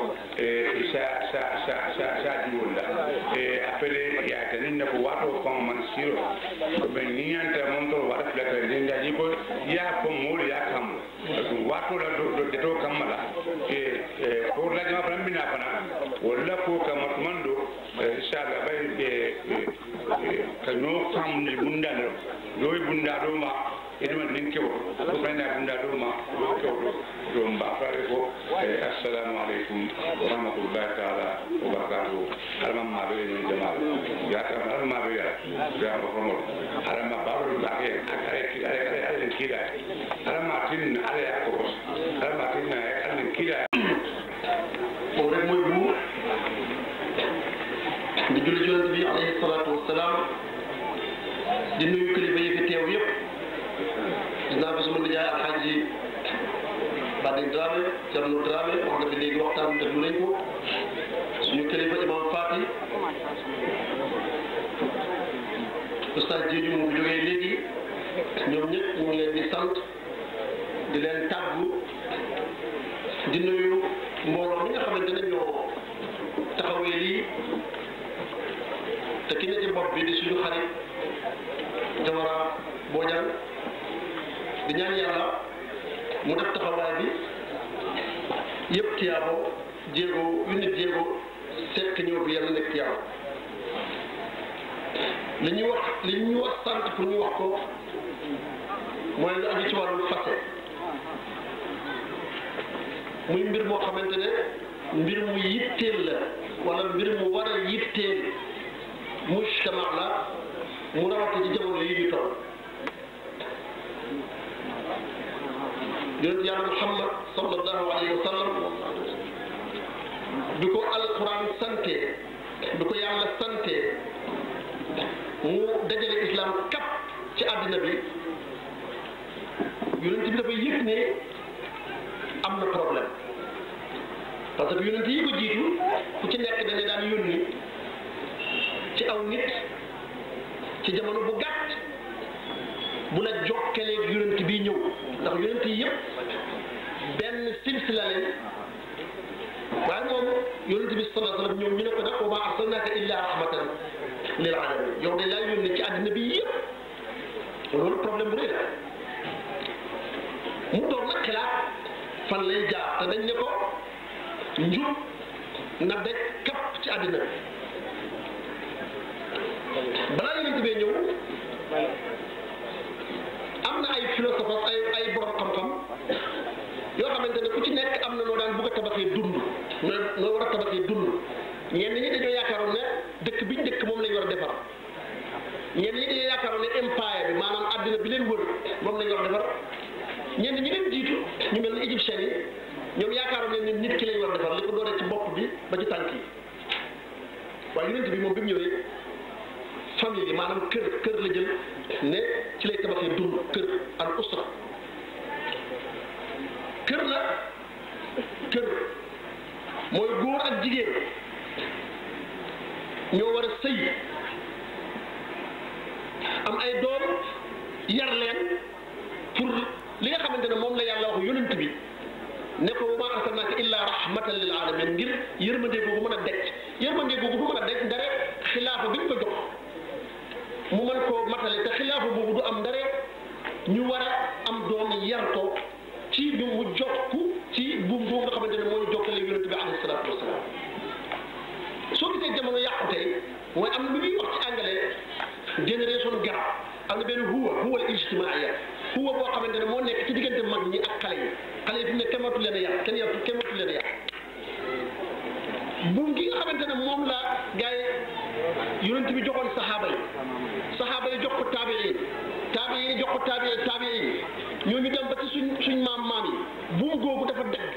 sa diwonda apele ya taninna ko wato ko man siro ko ben nianta mon to wata flaka dinda jiko ya ko mul ya kam wato da do kamala ko la jama brambina fana wala ko kama mando inshallah bay kano kam ni bunda do bunda do ma eduma ninke ko banda bunda do ma ko do mba fare ko assalamu alaikum wa rahmatullahi ta'ala wa barakatuh alama be ni jamal ya ka alama be ya ko mo alama baru ba ke akare kida alama tin ala ko alama tin ala kida ko rek moy bu di julli yonent bi alayhi salatu wassalam di nuyu kilifa yi fi teew yépp dinaa bi suma nijaay alxaaji Badin Dramé Thierno Dramé wax na fi léegi waxtaan déglu nañ ko suñu kilifa imam Fati oustaz Diédhiou mu fi jógee léegi ñoom ñëpp ñu ngi leen di sant di leen tàggu di nuyu mbooloo mi nga xamante ne ñoo taxawee lii te ki ne ci bopp bi di suñu xarit Jawara Bojang di ñaan yàlla mu def taxawaay bi yëpp tiyaabo jéego yu nit jéego sekk ñëw bi yàlla nekk tiyaabo li ñu wax sant pour ñu wax ko mooy lu aju ci wàllu fase muy mbir moo xamante ne mbir mu yitteel la wala mbir mu war a yitteel mujtama la mu rawati ci jamono yi ñu toll yonent yàlla Muhammad sallallahu alayhi wa sallam bi ko alquran sante bi ko yàlla sante mu dajale islam kap ci àddina bi yonent bi dafay yëg ne am na problème parce que yonent yi ko jiitu ku ci nekk dañu daan yónni ci aw nit ci jamono bu gàtt bu la jokkaleeg yonent bi ñëw ndax yonent yi yëpp benn silsila leen waaye moom yonent bi sallallahu alayhi wa sallam ñoom ñu ne ko nag wa maa arsalnaaka illaa rahmatan lil aalamiin yow dañ laa yónni ci àddina bi yëpp loolu problème bu rëy la mu doon nag xalaat fan lay jaar te dañ ne ko njub na daj kapp ci àddina balaa yonent bee ñëw am na ay philosophe ay borom xam-xam yoo xamante ne ku ci nekk am na noo daan bëgg a tabaxee dund noo war a tabaxee dund ñenn ñi dañoo yaakaaroon ne dëkk biñ dëkk moom lañ war a defar ñenn ñi dañoo yaakaaroon ne empire bi maanaam àddina bi leen wër moom lañ war a defar ñenn ñi leen jiitu ñu mel ni égyptiens yi ñoom yaakaaroon ne nit ki lañ war a defar li ko dooree ci bopp bi ba ci tànk yi waaye yonent bi moom bi mu ñëwee famille yi maanaam kër la jël ne ci lay tabaxee dund kër al usra kër la kër mooy góor ak jigéen ñoo war a sëy am ay doom yar leen pour li nga xamante ne moom la yàlla wax yonent bi ne ko wa maa arsalnaaka illaa rahmatan lil aalamiin ngir yërmande googu mën a decc yërmande googu fu mën a decc ndare xilaafa bi ñu ko jox mu mën koo matale te xilaafa boobu du am ndare ñu war a am doom yar ko ci bi mu jokku ci buum boobu nga xamante ne moo ñu jokkale yonent bi alayhi salaatu wasalaam soo gisee jamono yàqu tey mooy am na lu ñuy wax ci anglais génération gap am na benn huwa al ijtimaaya huwa boo xamante ne moo nekk ci diggante mag ñi ak xale yi fi mu ne kenn mënatu leen a yar kenn mënatu leen a yar buum gi nga xamante ne moom la gars yi yonent bi joxoon saxaaba yi jox ko taabiin jox ko taabiin ñooñu dem ba ci suñ maam yi buum googu dafa dagg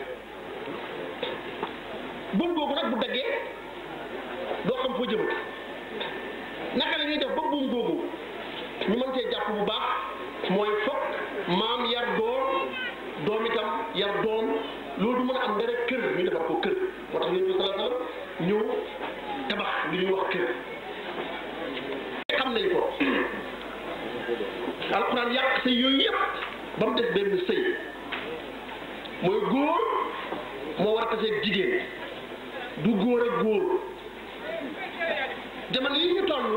buum googu nag bu daggee doo xam foo jëmati naka la ñuy def ba buum googu ñu mën cee jàpp bu baax mooy fokk maam yar doom itam yar doom loolu du mën a am dara kër ñu defar ko kër moo tax Yonent bi sallallahu alayhi wa sallam ñëw tabax li ñuy wax kër xam nañ ko alxuraan yàq sëy yooyu yëpp ba mu des benn sëy mooy góor moo war a taseeg jigéen du góor ak góor jamono yi ñu toll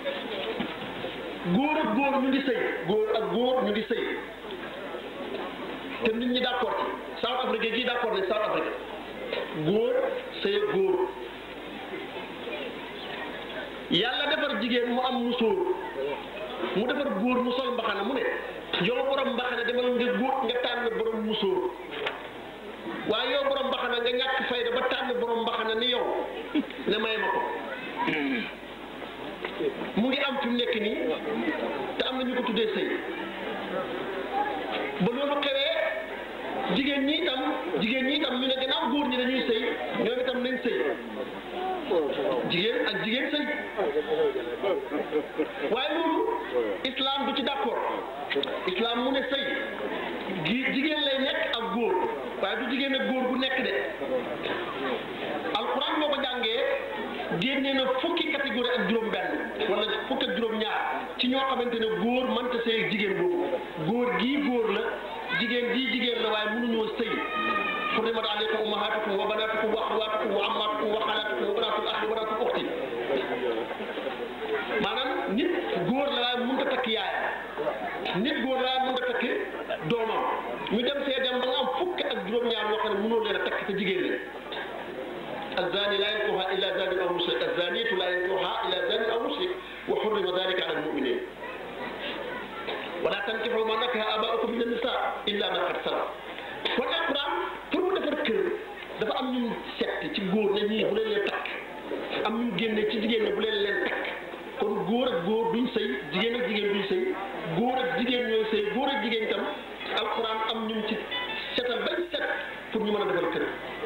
góor ak góor ñu ngi sëy góor ak góor ñu ngi sëy te nit ñi d'accord ci South Afrique gii d'accord nañ South Afrique góor sëy ak góor yàlla defar jigéen mu am musóor mu defar góor mu sol mbaxana mu ne yow borom mbaxana demal nga góor nga tànn borom musóor waaye yow borom mbaxana nga ñàkk fayda ba tànn borom mbaxana ni yow ne may ma ko mu ngi am fi mu nekk nii te am na ñu ko tuddee sëy ba loolu xewee jigéen ñi itam ñu ne gannaaw góor ñi dañuy sëy ñoom itam nañ sëy jigéen ak jigéen sëy waaye loolu islam du ci d'accord islam mu ne sëy jigéen lay nekk ak góor waaye du jigéen ak góor bu nekk de alquran boo ko jàngee génnee na fukki catégorie ak juróom benn wala fukki ak juróom ñaar ci ñoo xamante ne góor mënta sëy ak jigéen boobu góor gii góor la jigéen gii jigéen la waaye mënuñoo sëy حرمت عليكم أمهاتكم وبناتكم وأخواتكم وعماتكم وخالاتكم وبنات الأخ وبنات الأخت maanaam nit góor la waaye mënut a takk yaayam nit góor la waaye mënut a takk doomam ñu dem see dem ba nga am fukk ak juróom-ñaar yoo xam ne mënoo leen a takk te jigéen la الزاني لا ينكحها إلا زان أو مشرك الزانية لا ينكحها إلا زان أو مشرك وحرم ذلك على المؤمنين ولا تنكحوا ما نكح آباؤكم من النساء إلا ما قد سلف kon alquran pour mu defar kër dafa am ñu seet ci góor ne ñii bu leen leen takk am ñu génne ci jigéen ne bu leen leen takk kon góor ak góor duñ sëy jigéen ak jigéen duñ sëy góor ak jigéen ñooy sëy góor ak jigéen itam alquran am ñu ci seetal bañ set pour ñu mën a defar kër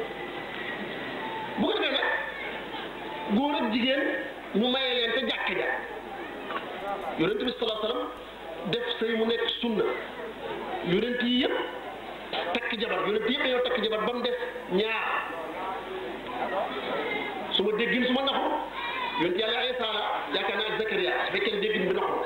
bu ko defee nag góor ak jigéen ñu maye leen te jàkk ja yonent bi sallallahu alayhi wasallam def sëy mu nekk sunna yonent yi yëpp takk jabar yonent yëpp dañoo takk jabar ba mu des ñaar su ma déggin su ma naxu yonent yàlla Isa la yaakaar naa Zakariya su fekkee ne déggin bi naxu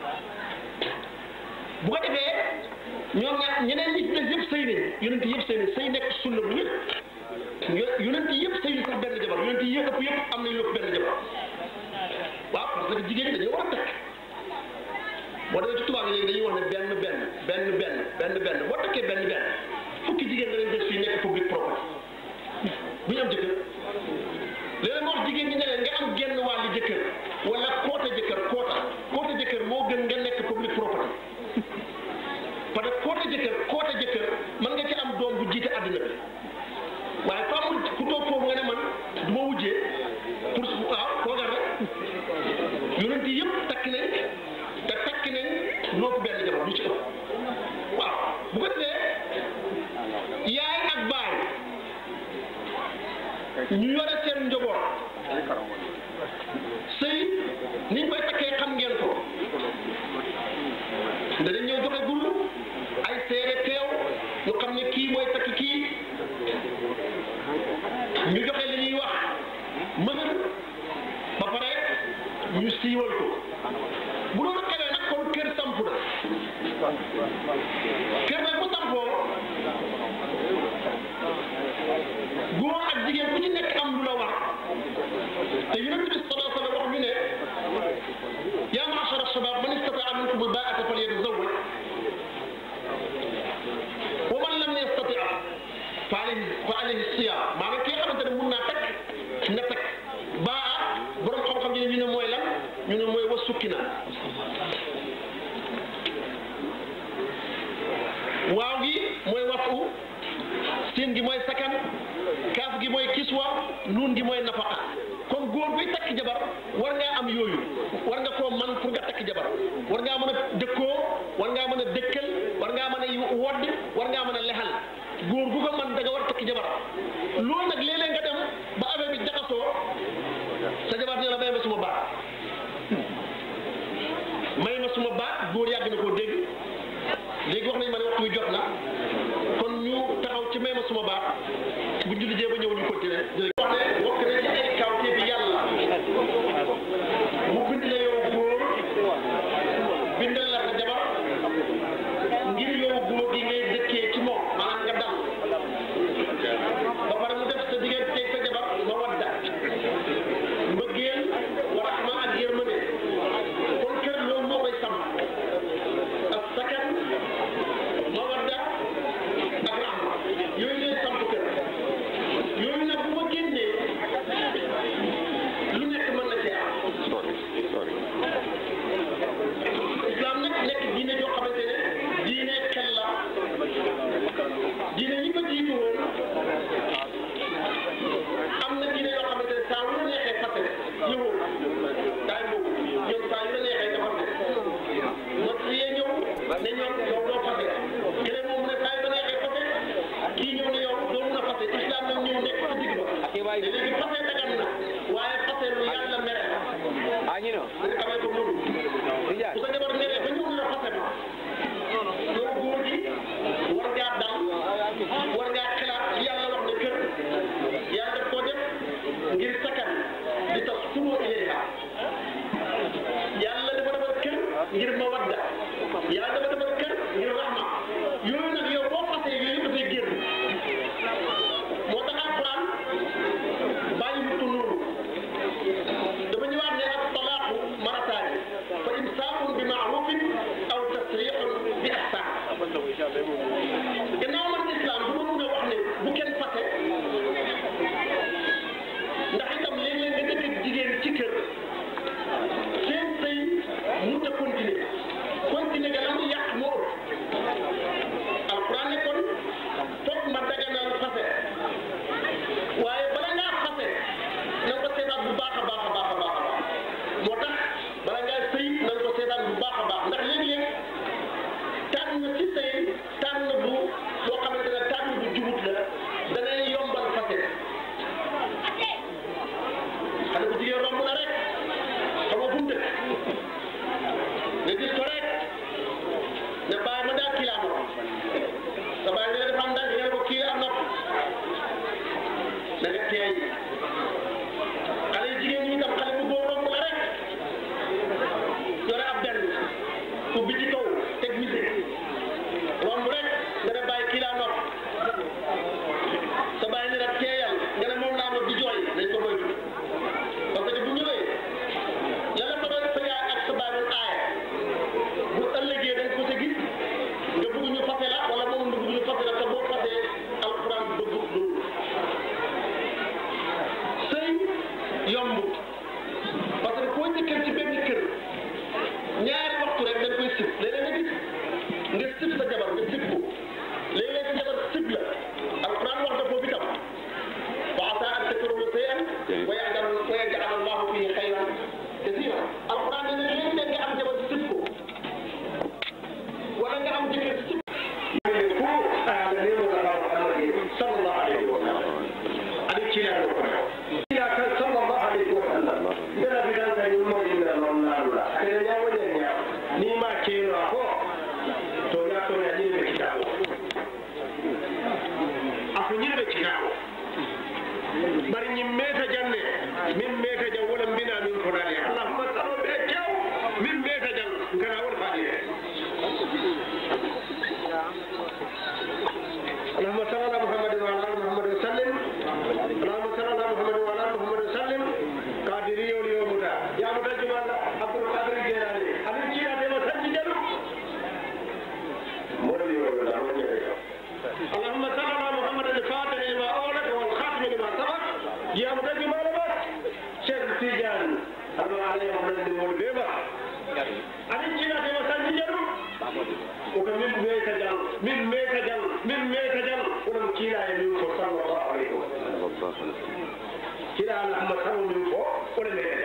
bu ko defee ñoom ñaar ñeneen ñi des yëpp sëy nañ yonent yëpp sëy nañ sëy nekk sunna bu wér yonent yëpp sëy sax benn jabar yonent yëpp am nañu lépp benn jabar waaw parce que jigéen ñi dañoo war a takk boo demee ci tubaab yi léegi dañuy wax ne benn boo takkee benn fukki jigéen nga leen def fii nekk public property bu ñu am jëkkër léeg-léeg moo wax jigéen ñi ne leen nga am genn wàllu jëkkër wala koota jëkkër moo gën nga nekk public property parce que koota jëkkër mën nga ci am doom bu jiite àddina bi waaye faamu ku toog foofu nga ne man du ma wujjee pour waaw foogal rek yonent yi yëpp takk nañ loo benn jabar du ci ëpp waaw bu ko defee yaay ak baay ñu yore seen njaboot sëy niñ koy takkee xam ngeen ko danañ ñëw joxe gul ay seere teew ñu xam ne kii mooy takk kii ñu joxe li ñuy wax mëgër ba pare ñu siiwal ko bu loolu xewee nag kon kër sampu na kër nag bu sampoo góor ak jigéen ku ci nekk am lu la war te yonent bi sallallahu alayhi wa sallam wax ñu ne yaa ma'shara shabab man istata'a minkum al-baa'ata falyatazawwaj wa man lam yastati' fa alayhi siyam maanaam ki nga xamante ne mun naa takk na takk baa borom xam-xam ñu ne mooy lan ñu ne mooy wa sukkina waaw gi mooy wafu siin gi mooy sakan kaaf gi mooy kiswa nuun gi mooy nafaqa kon góor buy takk jabar war ngaa am yooyu war nga koo man pour nga takk jabar war ngaa mën a dëkkoo war ngaa mën a dëkkal war ngaa mën a wodd war ngaa mën a lexal góor gu ko man da nga war a takk jabar loolu nag léeg-léeg nga dem ba affaire bi jaxasoo sa jabar ne la may ma suma baat góor yàgg na koo dégg léegi wax nañ ma ne waxtu wi jot na kon ñu taxaw ci may ma suma baat bu julli jee ba ñëw ñu continuer wax ne bokk na ci ay kawte bi yàlla mu bind la yow góor bindal la sa jabar ngir yow góor gi ngay dëkkee ci moom maanaam nga dal ba pare mu def sa diggante sa jabar ma wadda mbëggeel wa rahma ak yërmande kon kër loolu moo koy sàmm ak sakan mawadda ak rahma yooyu lay samp kër yooyu nag bu ma génn ñi meta janne min meta jam wala mbina min ko dali allahumma sallu be kew min meta jam ngara wala faadi اللهم صل على محمد وعلى ال محمد وسلم اللهم صل على محمد وعلى ال محمد وسلم قادري اليوم يا متجمل عبد القادر الجيلاني حبيب جينا دي مسجد مولي ولا اللهم صل على محمد الفاتح لما أولك والخاتم لما سبق يا متجمل شيخ تيجان الله عليه محمد المولى حبيب جينا دي مسجد وكمن ميتا جل من ميتا جل من ميتا جل ولم كيلا يمين صلى الله عليه وسلم كلا محمد صلى الله عليه وسلم ولم يتا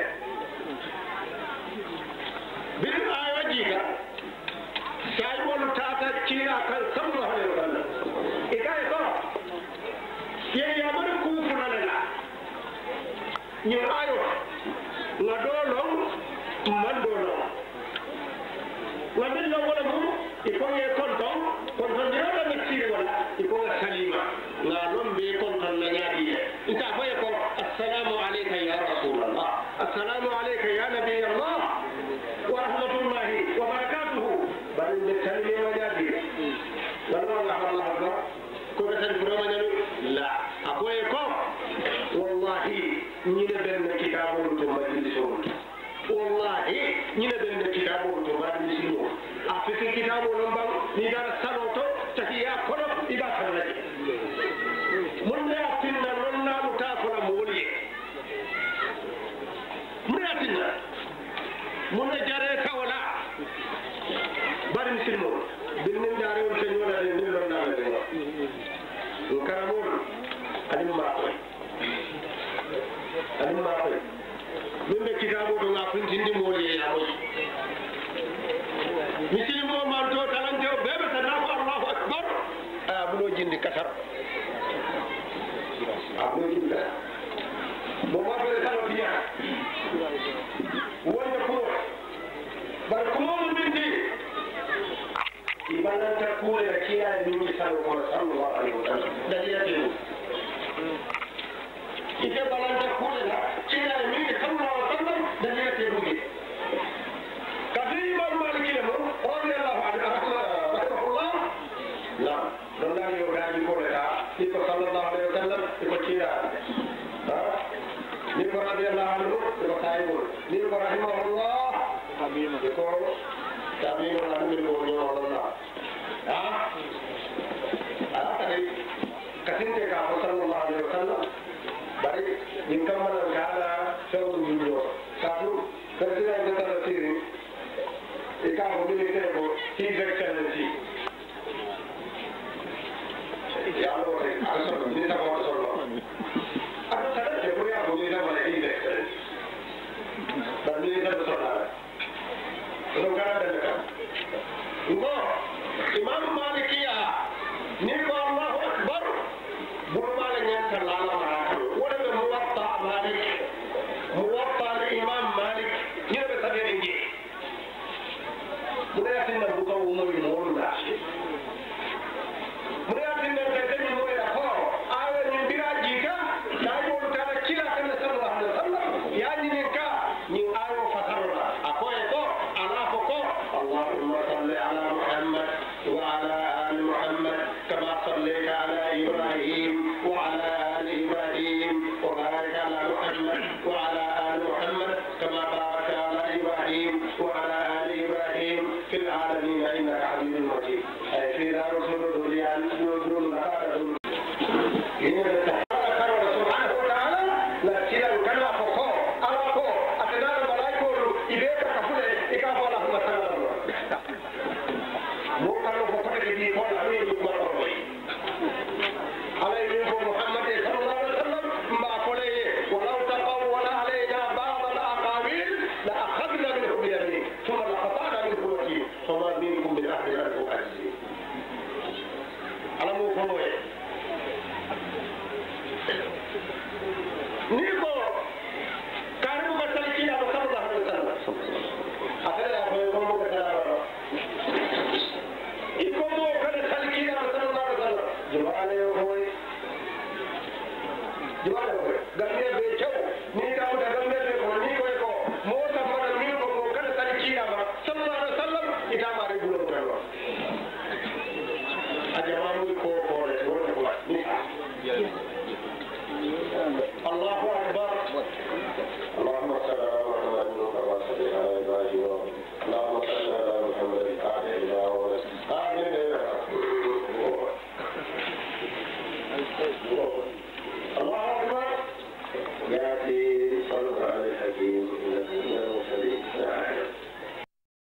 بالآية جيكا سايبون تاتا كيلا كان صلى الله عليه وسلم إكاية صلى يأمر كوفنا لنا نيو آيو ندولهم مندولهم ومن ولا مو يكون يكونتون كونتون ديولا مكسير ولا يكون سليما لا نم بيكونتون نيادي انت فيكون السلام عليك يا رسول الله السلام عليك يا نبي الله ورحمة الله وبركاته بل بالسلم ونيادي والله الله أكبر كل سنة لا أقول لكم والله نينبن كتابون ثم يجلسون والله نينبن كتابون ثم يجلسون أفكر كتابون لهم نيدار سنوتو تهيا كرب إذا سنجي من يأتينا لنا متافنا مولي من يأتينا من جاريك ولا بار مسلمون بالنم جاريون سنونا لنم لنا لنا وكرمون ألم ماقوي ألم ماقوي من كتابون لنا فنتين مولي يا موي مسلمون مالتو تلانتو بيبه تنافو الله أكبر أبلو جند كسر أبلو جند بما بلسانو فيها ويقول بركمون بنتي إبانا تقول لكيا من صلى الله عليه وسلم دليل إذا بلان تقول لكيا من صلى الله عليه وسلم دليل كثير مالك له رضي الله عنه رحمه الله لا رمضان يوغاني كولتا يقول صلى الله عليه وسلم يقول كيرا يقول رضي الله عنه يقول سايبون يقول رحمه الله يقول تابين ورحمه الله الله أكثر كثير كافر صلى الله عليه وسلم bari min kamana kala sawdu minjo kadu kadira ngata rasiri e ka ho ni ko his excellency ya lo re aso ni ta ko solo aso sada je ko ya ho ni ta mala his excellency bari ni ta solo ro ga da ka ngo imam malikiya ni ko Allahu akbar bur mala nyanta lala mara موطأ الإمام مالك يربط بينجي مرياتنا بقوا ومري مولنا مرياتنا تجمع مري أخوه آوة من براجيكا لا يقول تعالى كلا كنا صلى الله عليه وسلم يعني نكا من آوة فترنا أخوه يقول أنا فقه اللهم صل على محمد وعلى آل محمد كما صليت على إبراهيم وعلى آل إبراهيم وبارك على محمد وعلى آل محمد كما باركت على إبراهيم وعلى آل إبراهيم في العالمين إنك حميد مجيد أي في دار رسول الله نور نهار سبحانه وتعالى لا تلا كلا فوق أراكو أتنا الملائكة إذا كفوا إكافوا اللهم صل على مو كانوا فوق كذي كون عليه يقول عليه محمد صلى الله عليه وسلم ما قوله ولو تقول علينا بعض الأقاويل لأخذنا منه بيمين ثم لقطعنا منه الوكيل فما منكم من أهل الأرض أجزي على مو قوله di waɗa koye gam ɓiya